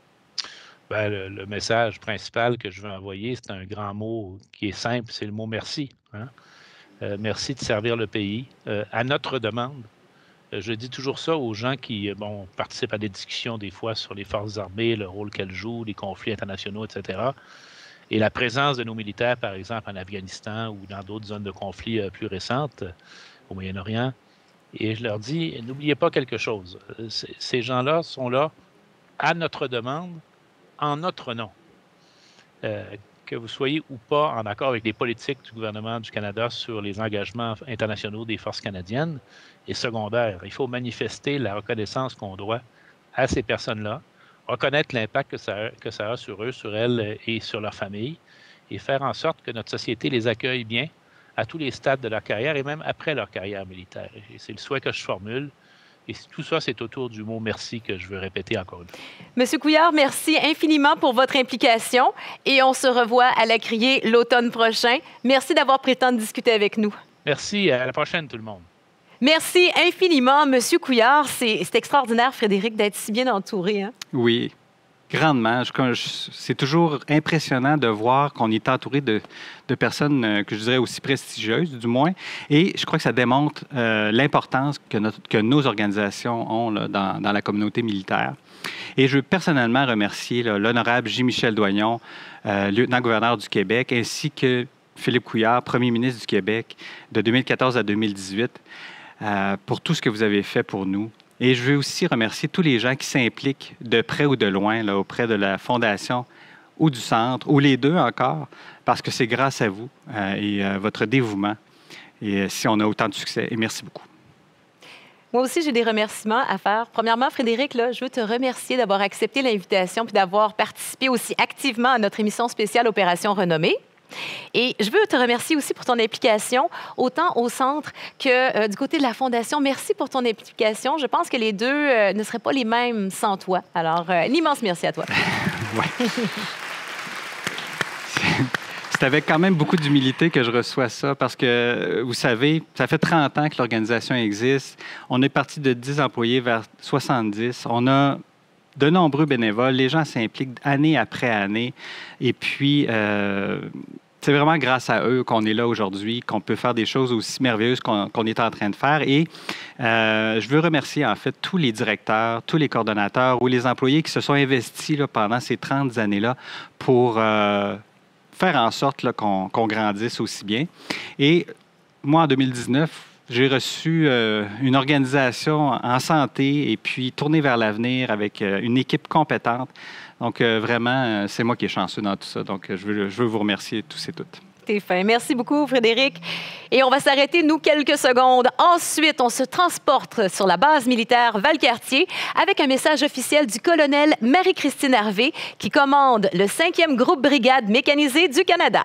Bien, le, le message principal que je veux envoyer, c'est un grand mot qui est simple, c'est le mot merci. Hein? Euh, merci de servir le pays euh, à notre demande. Euh, je dis toujours ça aux gens qui bon, participent à des discussions des fois sur les forces armées, le rôle qu'elles jouent, les conflits internationaux, et cetera. Et la présence de nos militaires, par exemple, en Afghanistan ou dans d'autres zones de conflit euh, plus récentes, euh, au Moyen-Orient. Et je leur dis, n'oubliez pas quelque chose. Ces gens-là sont là à notre demande, en notre nom. Euh, que vous soyez ou pas en accord avec les politiques du gouvernement du Canada sur les engagements internationaux des forces canadiennes est secondaire. Il faut manifester la reconnaissance qu'on doit à ces personnes-là, reconnaître l'impact que ça, a, que ça a sur eux, sur elles et sur leur famille, et faire en sorte que notre société les accueille bien à tous les stades de leur carrière et même après leur carrière militaire. C'est le souhait que je formule. Et tout ça, c'est autour du mot « merci » que je veux répéter encore une fois. Monsieur Couillard, merci infiniment pour votre implication et on se revoit à la Criée l'automne prochain. Merci d'avoir pris le temps de discuter avec nous. Merci. À la prochaine, tout le monde. Merci infiniment, Monsieur Couillard. C'est extraordinaire, Frédéric, d'être si bien entouré. Hein? Oui, grandement. C'est toujours impressionnant de voir qu'on est entouré de, de personnes que je dirais aussi prestigieuses, du moins. Et je crois que ça démontre euh, l'importance que, notre, que nos organisations ont là, dans, dans la communauté militaire. Et je veux personnellement remercier l'honorable J-Michel Doignon, euh, lieutenant-gouverneur du Québec, ainsi que Philippe Couillard, premier ministre du Québec de deux mille quatorze à deux mille dix-huit, euh, pour tout ce que vous avez fait pour nous. Et je veux aussi remercier tous les gens qui s'impliquent de près ou de loin là, auprès de la Fondation ou du Centre, ou les deux encore, parce que c'est grâce à vous euh, et à votre dévouement et euh, si on a autant de succès. Et merci beaucoup. Moi aussi, j'ai des remerciements à faire. Premièrement, Frédéric, là, je veux te remercier d'avoir accepté l'invitation puis d'avoir participé aussi activement à notre émission spéciale Opération Renommée. Et je veux te remercier aussi pour ton implication, autant au Centre que euh, du côté de la Fondation. Merci pour ton implication. Je pense que les deux euh, ne seraient pas les mêmes sans toi. Alors, euh, un immense merci à toi. Oui. C'est avec quand même beaucoup d'humilité que je reçois ça parce que, vous savez, ça fait trente ans que l'organisation existe. On est parti de dix employés vers soixante-dix. On a de nombreux bénévoles. Les gens s'impliquent année après année. Et puis, euh, c'est vraiment grâce à eux qu'on est là aujourd'hui, qu'on peut faire des choses aussi merveilleuses qu'on qu'on est en train de faire. Et euh, je veux remercier, en fait, tous les directeurs, tous les coordonnateurs ou les employés qui se sont investis là, pendant ces trente années-là pour euh, faire en sorte là, qu'on qu'on grandisse aussi bien. Et moi, en deux mille dix-neuf, j'ai reçu euh, une organisation en santé et puis tournée vers l'avenir avec euh, une équipe compétente. Donc, euh, vraiment, euh, c'est moi qui est chanceux dans tout ça. Donc, euh, je, veux, je veux vous remercier tous et toutes. T'es fin. Merci beaucoup, Frédéric. Et on va s'arrêter, nous, quelques secondes. Ensuite, on se transporte sur la base militaire Valcartier avec un message officiel du colonel Marie-Christine Harvey qui commande le cinquième groupe brigade mécanisée du Canada.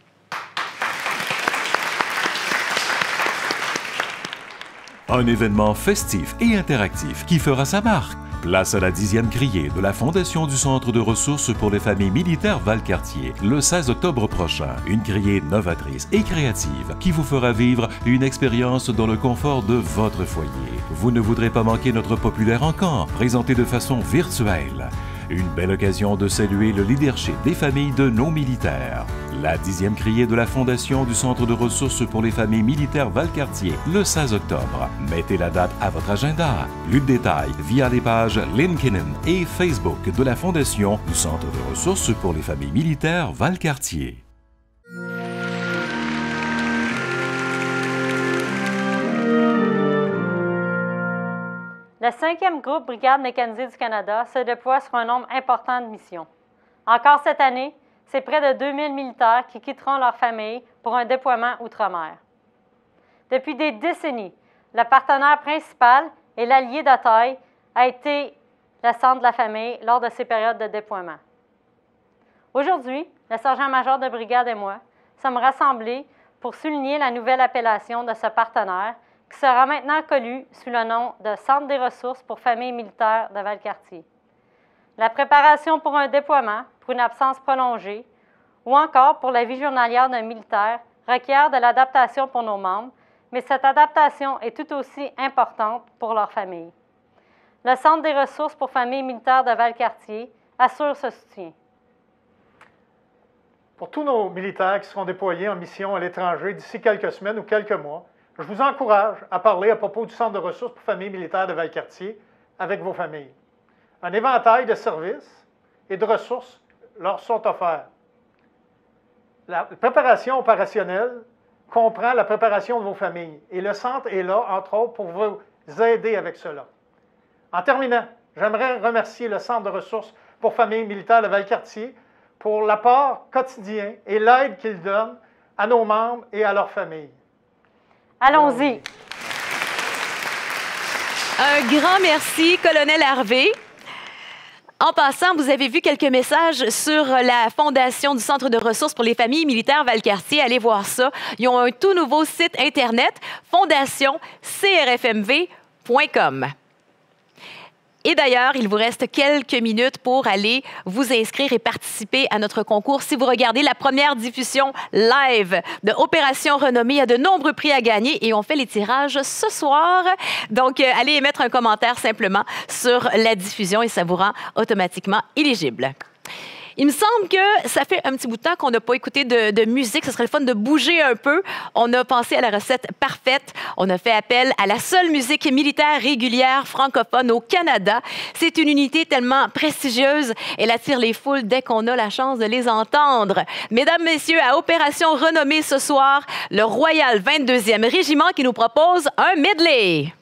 Un événement festif et interactif qui fera sa marque. Place à la dixième criée de la Fondation du Centre de ressources pour les familles militaires Valcartier le seize octobre prochain. Une criée novatrice et créative qui vous fera vivre une expérience dans le confort de votre foyer. Vous ne voudrez pas manquer notre populaire encamp, présenté de façon virtuelle. Une belle occasion de saluer le leadership des familles de nos militaires. La dixième criée de la Fondation du Centre de ressources pour les familles militaires Valcartier, le seize octobre. Mettez la date à votre agenda. Plus de détails via les pages LinkedIn et Facebook de la Fondation du Centre de ressources pour les familles militaires Valcartier. Le cinquième groupe Brigade mécanisée du Canada se déploie sur un nombre important de missions. Encore cette année, c'est près de deux mille militaires qui quitteront leur famille pour un déploiement outre-mer. Depuis des décennies, le partenaire principal et l'allié de taille a été le centre de la famille lors de ces périodes de déploiement. Aujourd'hui, le sergent-major de brigade et moi sommes rassemblés pour souligner la nouvelle appellation de ce partenaire qui sera maintenant connu sous le nom de Centre des ressources pour familles militaires de Valcartier. La préparation pour un déploiement, pour une absence prolongée, ou encore pour la vie journalière d'un militaire requiert de l'adaptation pour nos membres, mais cette adaptation est tout aussi importante pour leur famille. Le Centre des ressources pour familles militaires de Valcartier assure ce soutien. Pour tous nos militaires qui seront déployés en mission à l'étranger d'ici quelques semaines ou quelques mois, je vous encourage à parler à propos du Centre de ressources pour familles militaires de Valcartier avec vos familles. Un éventail de services et de ressources leur sont offerts. La préparation opérationnelle comprend la préparation de vos familles et le centre est là, entre autres, pour vous aider avec cela. En terminant, j'aimerais remercier le Centre de ressources pour familles militaires de Valcartier pour l'apport quotidien et l'aide qu'il donne à nos membres et à leurs familles. Allons-y. Un grand merci, colonel Harvey. En passant, vous avez vu quelques messages sur la Fondation du Centre de ressources pour les familles militaires Valcartier. Allez voir ça. Ils ont un tout nouveau site Internet, fondation c r f m v point com. Et d'ailleurs, il vous reste quelques minutes pour aller vous inscrire et participer à notre concours. Si vous regardez la première diffusion live de Opération Renommée, il y a de nombreux prix à gagner et on fait les tirages ce soir. Donc, euh, allez émettre un commentaire simplement sur la diffusion et ça vous rend automatiquement éligible. Il me semble que ça fait un petit bout de temps qu'on n'a pas écouté de, de musique. Ce serait le fun de bouger un peu. On a pensé à la recette parfaite. On a fait appel à la seule musique militaire régulière francophone au Canada. C'est une unité tellement prestigieuse. Elle attire les foules dès qu'on a la chance de les entendre. Mesdames, Messieurs, à Opération Renommée ce soir, le Royal vingt-deuxième Régiment qui nous propose un medley.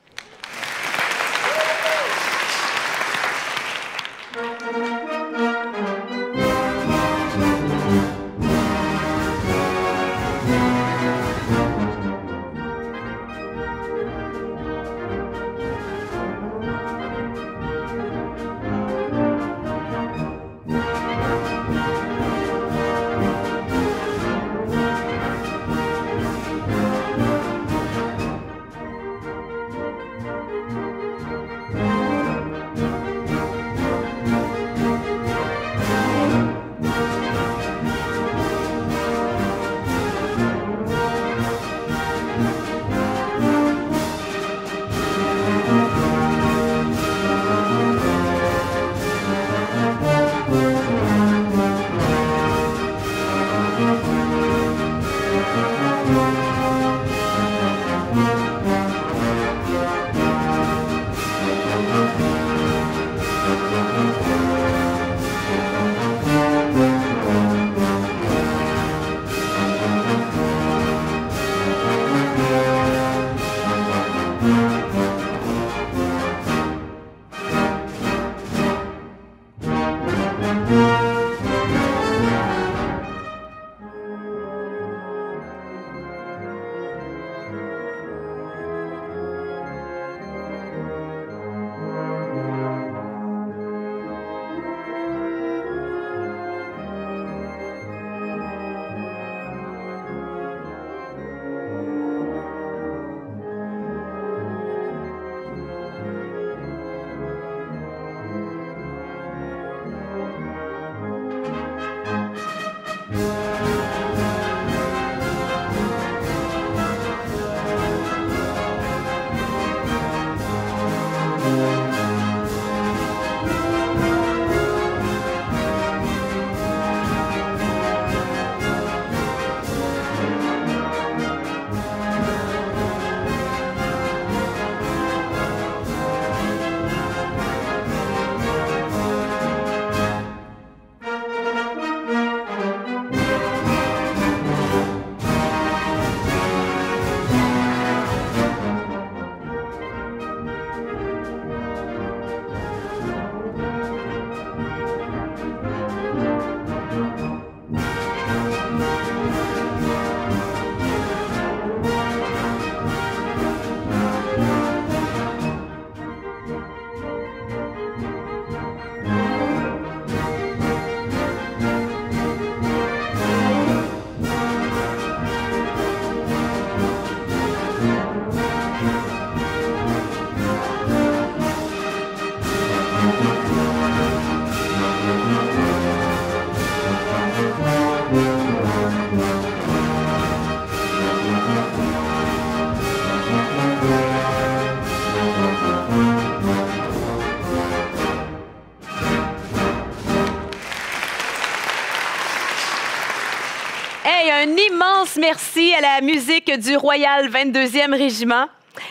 Hey, un immense merci à la musique du Royal vingt-deuxième Régiment.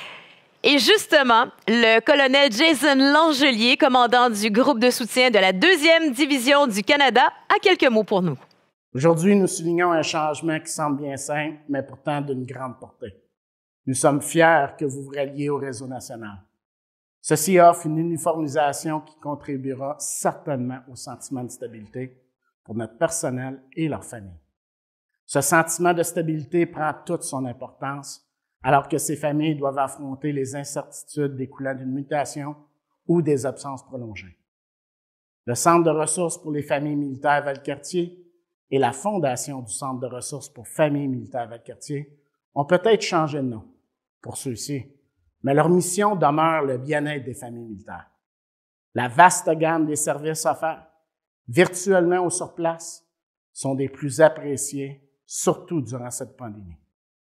Et justement, le colonel Jason Langelier, commandant du groupe de soutien de la deuxième Division du Canada, a quelques mots pour nous. Aujourd'hui, nous soulignons un changement qui semble bien simple, mais pourtant d'une grande portée. Nous sommes fiers que vous vous ralliez au réseau national. Ceci offre une uniformisation qui contribuera certainement au sentiment de stabilité pour notre personnel et leur famille. Ce sentiment de stabilité prend toute son importance alors que ces familles doivent affronter les incertitudes découlant d'une mutation ou des absences prolongées. Le Centre de ressources pour les familles militaires Valcartier et la Fondation du Centre de ressources pour familles militaires Valcartier ont peut-être changé de nom pour ceux-ci, mais leur mission demeure le bien-être des familles militaires. La vaste gamme des services offerts, virtuellement ou sur place, sont des plus appréciés, surtout durant cette pandémie.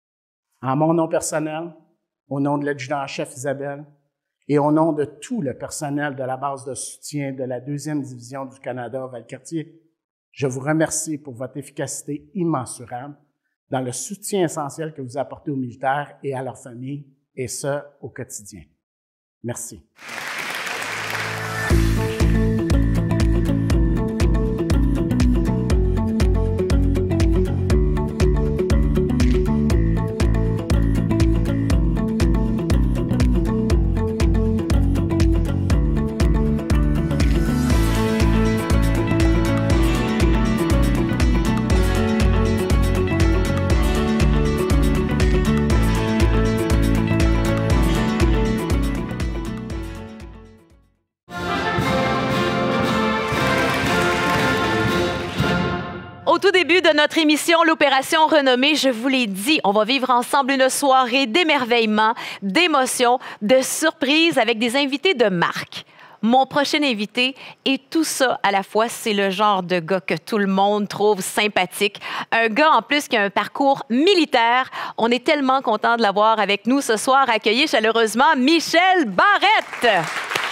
En mon nom personnel, au nom de l'adjudant-chef Isabelle et au nom de tout le personnel de la base de soutien de la deuxième Division du Canada Valcartier, je vous remercie pour votre efficacité immensurable dans le soutien essentiel que vous apportez aux militaires et à leurs familles, et ce, au quotidien. Merci. Au tout début de notre émission, l'Opération Renommée, je vous l'ai dit, on va vivre ensemble une soirée d'émerveillement, d'émotion, de surprise avec des invités de marque. Mon prochain invité, et tout ça à la fois, c'est le genre de gars que tout le monde trouve sympathique. Un gars, en plus, qui a un parcours militaire. On est tellement content de l'avoir avec nous ce soir. Accueillez chaleureusement Michel Barrette.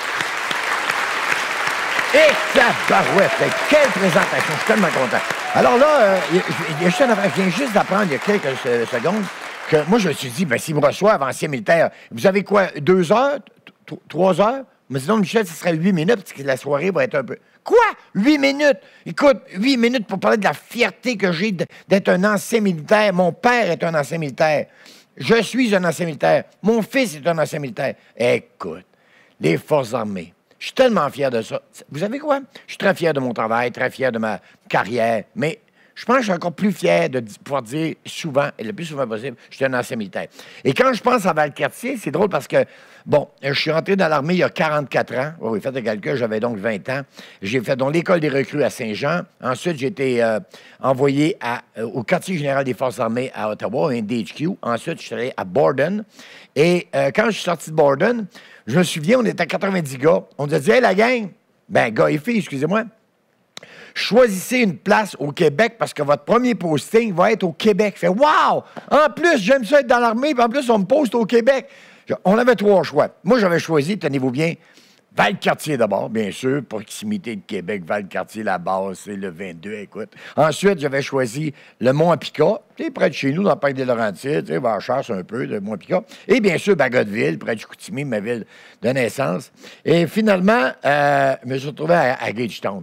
Et tabarouette! Quelle présentation! Je suis tellement content. Alors là, euh, il y a, il y a juste une affaire, je viens juste d'apprendre il y a quelques secondes que moi, je me suis dit, bien, s'ils me reçoivent, ancien militaire, vous avez quoi, deux heures, trois heures? Mais sinon, Michel, ce serait huit minutes, parce que la soirée va être un peu... Quoi? Huit minutes? Écoute, huit minutes pour parler de la fierté que j'ai d'être un ancien militaire. Mon père est un ancien militaire. Je suis un ancien militaire. Mon fils est un ancien militaire. Écoute, les forces armées. Je suis tellement fier de ça. Vous savez quoi? Je suis très fier de mon travail, très fier de ma carrière, mais je pense que je suis encore plus fier de pouvoir dire souvent, et le plus souvent possible, je suis un ancien militaire. Et quand je pense à Valcartier, c'est drôle parce que, bon, je suis rentré dans l'armée il y a quarante-quatre ans. Oh, oui, faites le calcul, j'avais donc vingt ans. J'ai fait donc l'école des recrues à Saint-Jean. Ensuite, j'ai été euh, envoyé à, euh, au quartier général des forces armées à Ottawa, un D H Q. Ensuite, je suis allé à Borden. Et euh, quand je suis sorti de Borden, je me souviens, on était à quatre-vingt-dix gars. On nous a dit, hey, la gang, ben, gars et filles, excusez-moi, choisissez une place au Québec parce que votre premier posting va être au Québec. Fait, wow! En plus, j'aime ça être dans l'armée, puis en plus, on me poste au Québec. On avait trois choix. Moi, j'avais choisi, tenez-vous bien, Valcartier d'abord, bien sûr, proximité de Québec, Valcartier, la base, c'est le vingt-deux, écoute. Ensuite, j'avais choisi le Mont-Apica, tu près de chez nous, dans le parc des Laurentides, tu sais, vers chasse un peu, le Mont-Apica. Et bien sûr, Bagotville, près de Chicoutimi, ma ville de naissance. Et finalement, euh, je me suis retrouvé à, à Gagetown.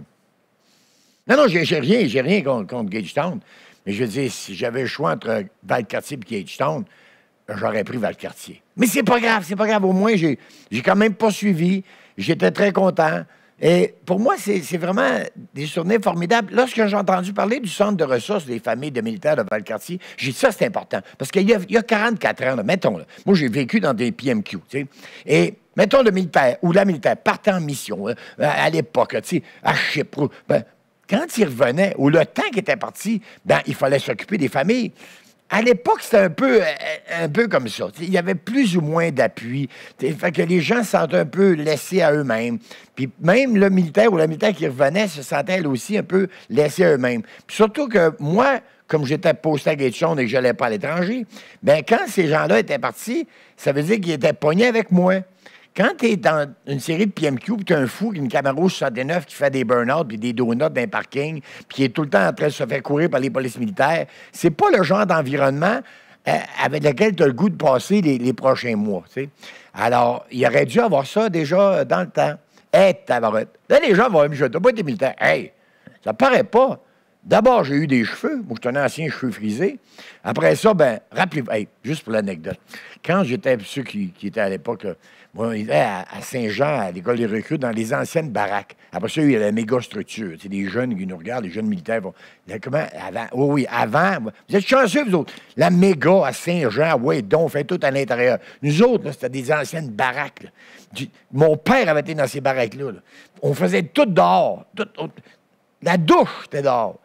Non, non, j'ai, j'ai rien, j'ai rien contre, contre Gagetown. Mais je veux dire, si j'avais le choix entre Valcartier et Gagetown, j'aurais pris Valcartier. Mais c'est pas grave, c'est pas grave. Au moins, j'ai, j'ai quand même poursuivi. J'étais très content. Et pour moi, c'est, c'est vraiment des souvenirs formidables. Lorsque j'ai entendu parler du centre de ressources des familles de militaires de Valcartier, j'ai dit ça, c'est important. Parce qu'il y a, il y a quarante-quatre ans, là, mettons, là, moi, j'ai vécu dans des P M Q, tu sais. Et mettons le militaire ou la militaire partait en mission, hein, à l'époque, tu sais, à Chypre, ben, quand il revenait, ou le temps qu'il était parti, ben, il fallait s'occuper des familles. À l'époque, c'était un peu, un peu comme ça. Il y avait plus ou moins d'appui. Fait que les gens se sentaient un peu laissés à eux-mêmes. Puis même le militaire ou la militaire qui revenait se sentait elle aussi un peu laissée à eux-mêmes. Puis surtout que moi, comme j'étais posté à Gatineau et que je n'allais pas à l'étranger, bien, quand ces gens-là étaient partis, ça veut dire qu'ils étaient pognés avec moi. Quand tu es dans une série de P M Q, puis tu as un fou qui a une Camaro soixante-neuf qui fait des burn-out puis des donuts dans un parking, puis qui est tout le temps en train de se faire courir par les polices militaires, c'est pas le genre d'environnement euh, avec lequel tu as le goût de passer les, les prochains mois. T'sais. Alors, il aurait dû avoir ça déjà dans le temps. Hé, hey, tabarouette. Là, les gens vont me dire, t'as pas été militaire. Hey, ça paraît pas. D'abord, j'ai eu des cheveux. Moi, je suis un ancien cheveux frisés. Après ça, ben, rappelez-vous, hey, juste pour l'anecdote. Quand j'étais, ceux qui, qui étaient à l'époque, moi, on était à, à Saint-Jean, à l'école des recrues, dans les anciennes baraques. Après ça, il y a la méga structure. C'est des jeunes qui nous regardent, les jeunes militaires. Vont, là, comment, avant, oh oui, avant, vous êtes chanceux, vous autres. La méga à Saint-Jean, ouais, donc, on fait tout à l'intérieur. Nous autres, là, c'était des anciennes baraques. Là. Du, mon père avait été dans ces baraques-là. Là. On faisait tout dehors. Tout, on, la douche était dehors.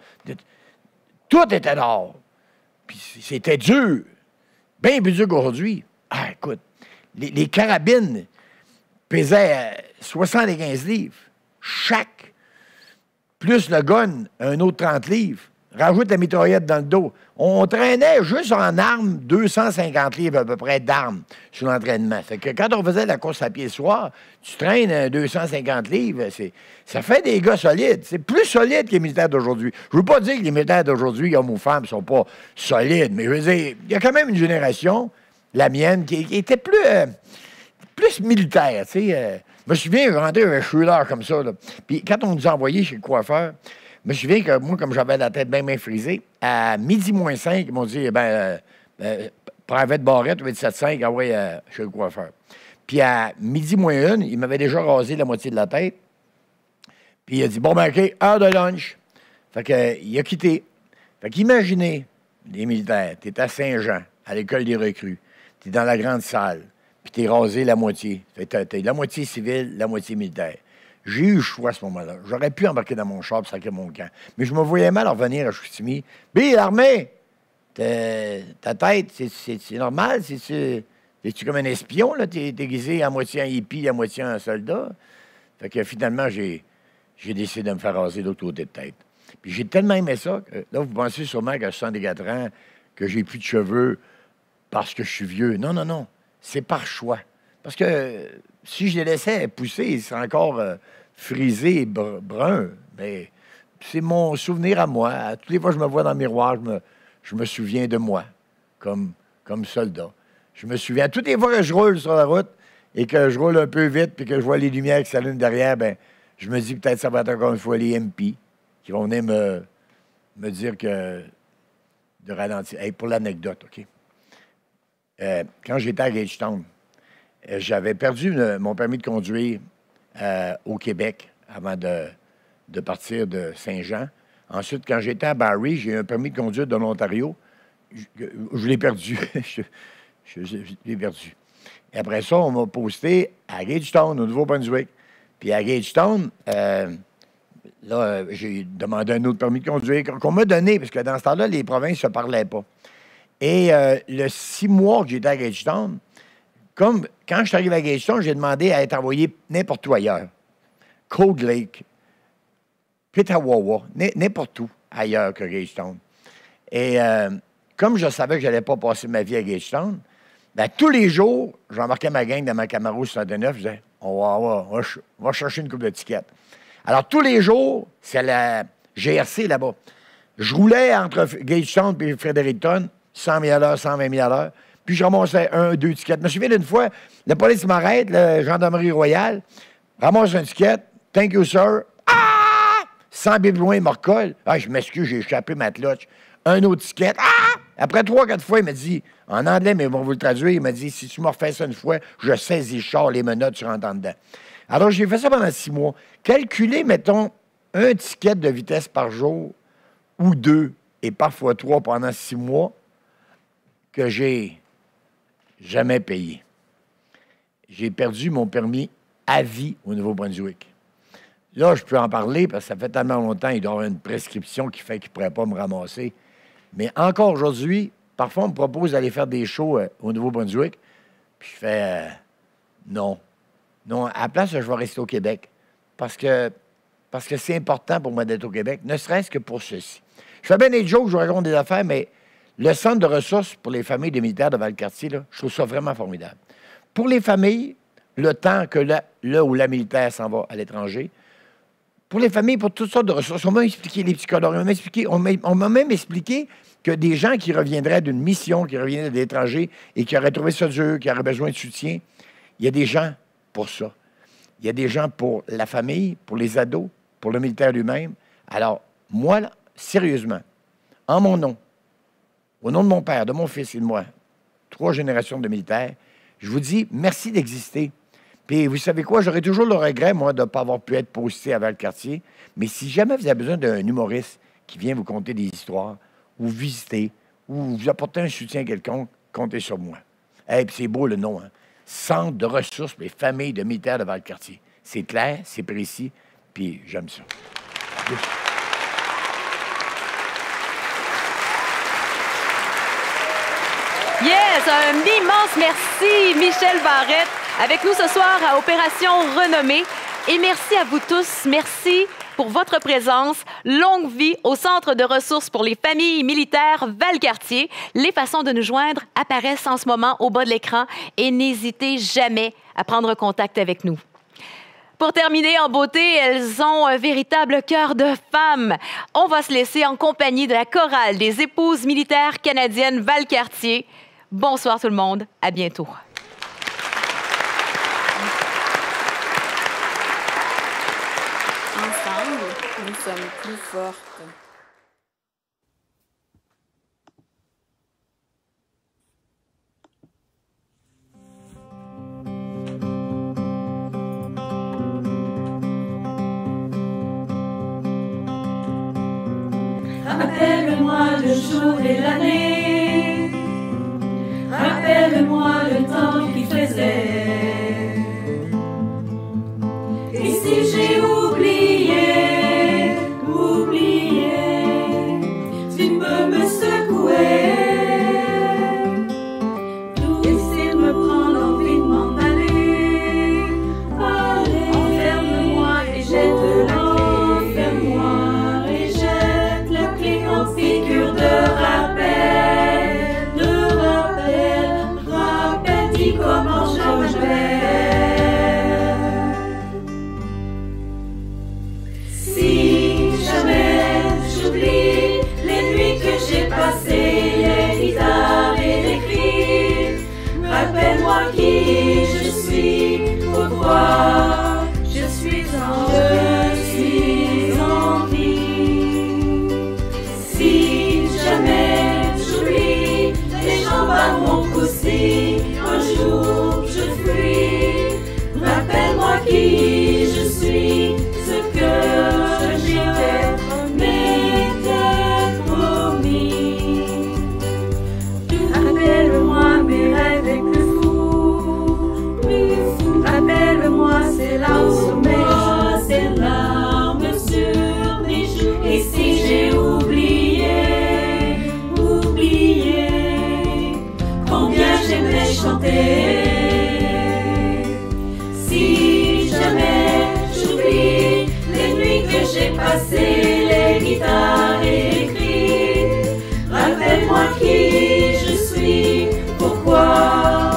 Tout était dehors. Puis c'était dur. Bien plus dur qu'aujourd'hui. Ah, écoute. Les, les carabines pesaient soixante-quinze livres. Chaque. Plus le gun, un autre trente livres. Rajoute la mitraillette dans le dos. On traînait juste en armes deux cent cinquante livres à peu près d'armes sur l'entraînement. Fait que quand on faisait la course à pied le soir, tu traînes deux cent cinquante livres. C'est, ça fait des gars solides. C'est plus solide que les militaires d'aujourd'hui. Je veux pas dire que les militaires d'aujourd'hui, hommes ou femmes, sont pas solides, mais je veux dire, il y a quand même une génération, la mienne, qui, qui était plus, euh, plus militaire. Tu sais, euh, je me souviens, je rentrais un chouillard comme ça. Là. Puis quand on nous a envoyés chez le coiffeur, je me souviens que moi, comme j'avais la tête bien, bien frisée, à midi moins cinq, ils m'ont dit, eh bien, euh, euh, Private Barrette, huit sept cinq, ah ouais, euh, chez le coiffeur. Puis à midi moins une, il m'avait déjà rasé la moitié de la tête. Puis il a dit, bon, ben, OK, heure de lunch. Fait que, euh, il a quitté. Fait qu'imaginez, les militaires, t'es à Saint-Jean, à l'école des recrues, t'es dans la grande salle, puis t'es rasé la moitié. Fait que t'es la moitié civile, la moitié militaire. J'ai eu le choix à ce moment-là. J'aurais pu embarquer dans mon char et sacrer mon camp. Mais je me voyais mal revenir à Chicoutimi. Bé, l'armée, ta tête, c'est, c'est, c'est normal? C'est-tu, es-tu comme un espion, là? T'es déguisé à moitié en hippie, à moitié en soldat? Fait que finalement, j'ai, j'ai décidé de me faire raser de l'autre côté de tête. Puis j'ai tellement aimé ça que là, vous pensez sûrement qu'à soixante-quatre ans, que j'ai plus de cheveux parce que je suis vieux. Non, non, non. C'est par choix. Parce que si je les laissais pousser, ils seraient encore euh, frisés, br- bruns. Mais c'est mon souvenir à moi. Toutes les fois que je me vois dans le miroir, je me, je me souviens de moi, comme, comme soldat. Je me souviens, toutes les fois que je roule sur la route et que je roule un peu vite puis que je vois les lumières qui s'allument derrière, ben, je me dis peut-être que ça va être encore une fois les M P qui vont venir me, me dire que de ralentir. Hey, pour l'anecdote, OK? Euh, quand j'étais à Gagetown, j'avais perdu le, mon permis de conduire euh, au Québec avant de, de partir de Saint-Jean. Ensuite, quand j'étais à Barrie, j'ai eu un permis de conduire de l'Ontario. Je, je l'ai perdu. je, je, je, je l'ai perdu. Et après ça, on m'a posté à Gagetown, au Nouveau-Brunswick. Puis à Gagetown, euh, là, j'ai demandé un autre permis de conduire qu'on m'a donné, parce que dans ce temps-là, les provinces ne se parlaient pas. Et euh, le six mois que j'étais à Gagetown, comme quand je suis arrivé à Gagetown, j'ai demandé à être envoyé n'importe où ailleurs. Cold Lake, Petawawa, n'importe où ailleurs que Gagetown. Et euh, comme je savais que je n'allais pas passer ma vie à Gagetown, Bien, tous les jours, j'embarquais ma gang dans ma Camaro soixante-neuf, je disais, on va, on va, on va, on va chercher une coupe de tickets. Alors, tous les jours, c'est la G R C là-bas. Je roulais entre Gagetown et Fredericton, cent mille à l'heure, cent vingt mille à l'heure, puis je ramassais un, deux tickets. Je me souviens d'une fois, la police m'arrête, la gendarmerie royale, ramasse un ticket, thank you, sir. Ah! cent mille loin, il me recolle. Ah, je m'excuse, j'ai échappé ma clutch. Un autre ticket. Ah! Après trois, quatre fois, il m'a dit, en anglais, mais ils vont vous le traduire, il m'a dit, si tu me refais ça une fois, je saisis le char, les menottes, tu rentres en dedans. Alors, j'ai fait ça pendant six mois. Calculez, mettons, un ticket de vitesse par jour, ou deux, et parfois trois pendant six mois, que j'ai jamais payé. J'ai perdu mon permis à vie au Nouveau-Brunswick. Là, je peux en parler parce que ça fait tellement longtemps, il doit y avoir une prescription qui fait qu'il ne pourrait pas me ramasser. Mais encore aujourd'hui, parfois, on me propose d'aller faire des shows euh, au Nouveau-Brunswick, puis je fais euh, non. Non, à la place, je vais rester au Québec parce que parce que c'est important pour moi d'être au Québec, ne serait-ce que pour ceci. Je fais bien des jokes, je raconte des affaires, mais le centre de ressources pour les familles des militaires de Valcartier, là, je trouve ça vraiment formidable. Pour les familles, le temps que là, là où la militaire s'en va à l'étranger, pour les familles, pour toutes sortes de ressources, on m'a expliqué les psychologues, on m'a expliqué, on m'a, on m'a même expliqué que des gens qui reviendraient d'une mission, qui reviendraient de l'étranger et qui auraient trouvé ça dur, qui auraient besoin de soutien, il y a des gens pour ça. Il y a des gens pour la famille, pour les ados, pour le militaire lui-même. Alors, moi, là, sérieusement, en mon nom, au nom de mon père, de mon fils et de moi, trois générations de militaires, je vous dis merci d'exister. Puis, vous savez quoi, j'aurais toujours le regret, moi, de ne pas avoir pu être posté à Valcartier. Mais si jamais vous avez besoin d'un humoriste qui vient vous conter des histoires, ou visiter, ou vous apporter un soutien quelconque, comptez sur moi. Et hey, puis c'est beau le nom, hein? Centre de ressources pour les familles de militaires de Valcartier. C'est clair, c'est précis, puis j'aime ça. Yes, un immense merci, Michel Barrette, avec nous ce soir à Opération Renommée. Et merci à vous tous. Merci pour votre présence. Longue vie au Centre de ressources pour les familles militaires Valcartier. Les façons de nous joindre apparaissent en ce moment au bas de l'écran et n'hésitez jamais à prendre contact avec nous. Pour terminer en beauté, elles ont un véritable cœur de femme. On va se laisser en compagnie de la chorale des épouses militaires canadiennes Valcartier. Bonsoir tout le monde, à bientôt. Ensemble, nous sommes plus fortes. Rappelle-moi le jour et l'année, rappelle-moi le temps qu'il faisait. Et si j'ai oublié, oublié, tu peux me secouer. Et s'il me prend l'envie de m'en aller, allez, enferme-moi et jette la clé, enferme-moi et jette la clé en figure de rappel, de rappel, rappel, dis comment je m'appelle. Si jamais j'oublie les nuits que j'ai passées, les guitares et les cris, rappelle-moi qui je suis, pourquoi je suis en, je suis en vie. Si jamais j'oublie les jambes à mon cou, si un jour je fuis, rappelle-moi qui je suis, ce que j'étais, m'était promis. Rappelle-moi mes rêves les plus fous, plus fous. Rappelle-moi ces larmes sur mes joues, ces larmes sur mes joues. Et si j'ai oublié, oublié, combien j'aimais chanter. Si jamais j'oublie les nuits que j'ai passées, les guitares et les cris, rappelle-moi qui je suis, pourquoi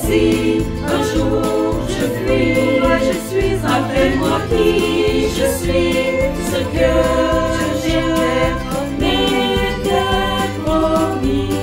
si un jour je fuis, pourquoi je suis, rappelle-moi qui je suis, ce que je t'ai promis, t'ai promis.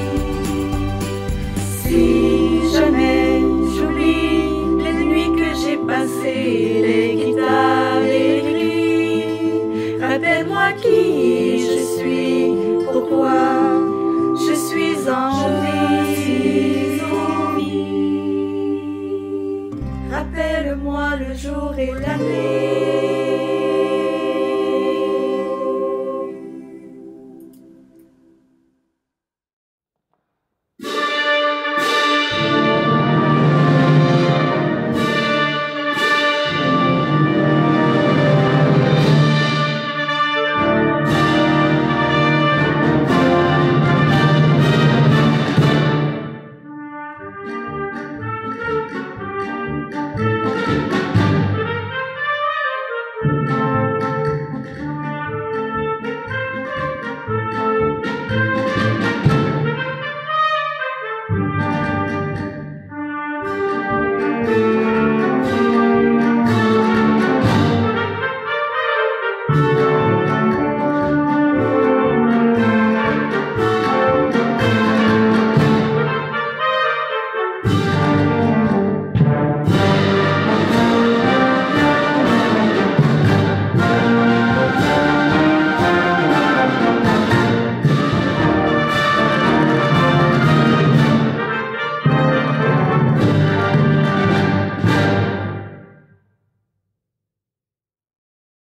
Si jamais j'oublie les nuits que j'ai passées, les guitares, les cris, rappelle-moi qui je suis, pourquoi je suis en vie. Rappelle-moi le jour et l'année.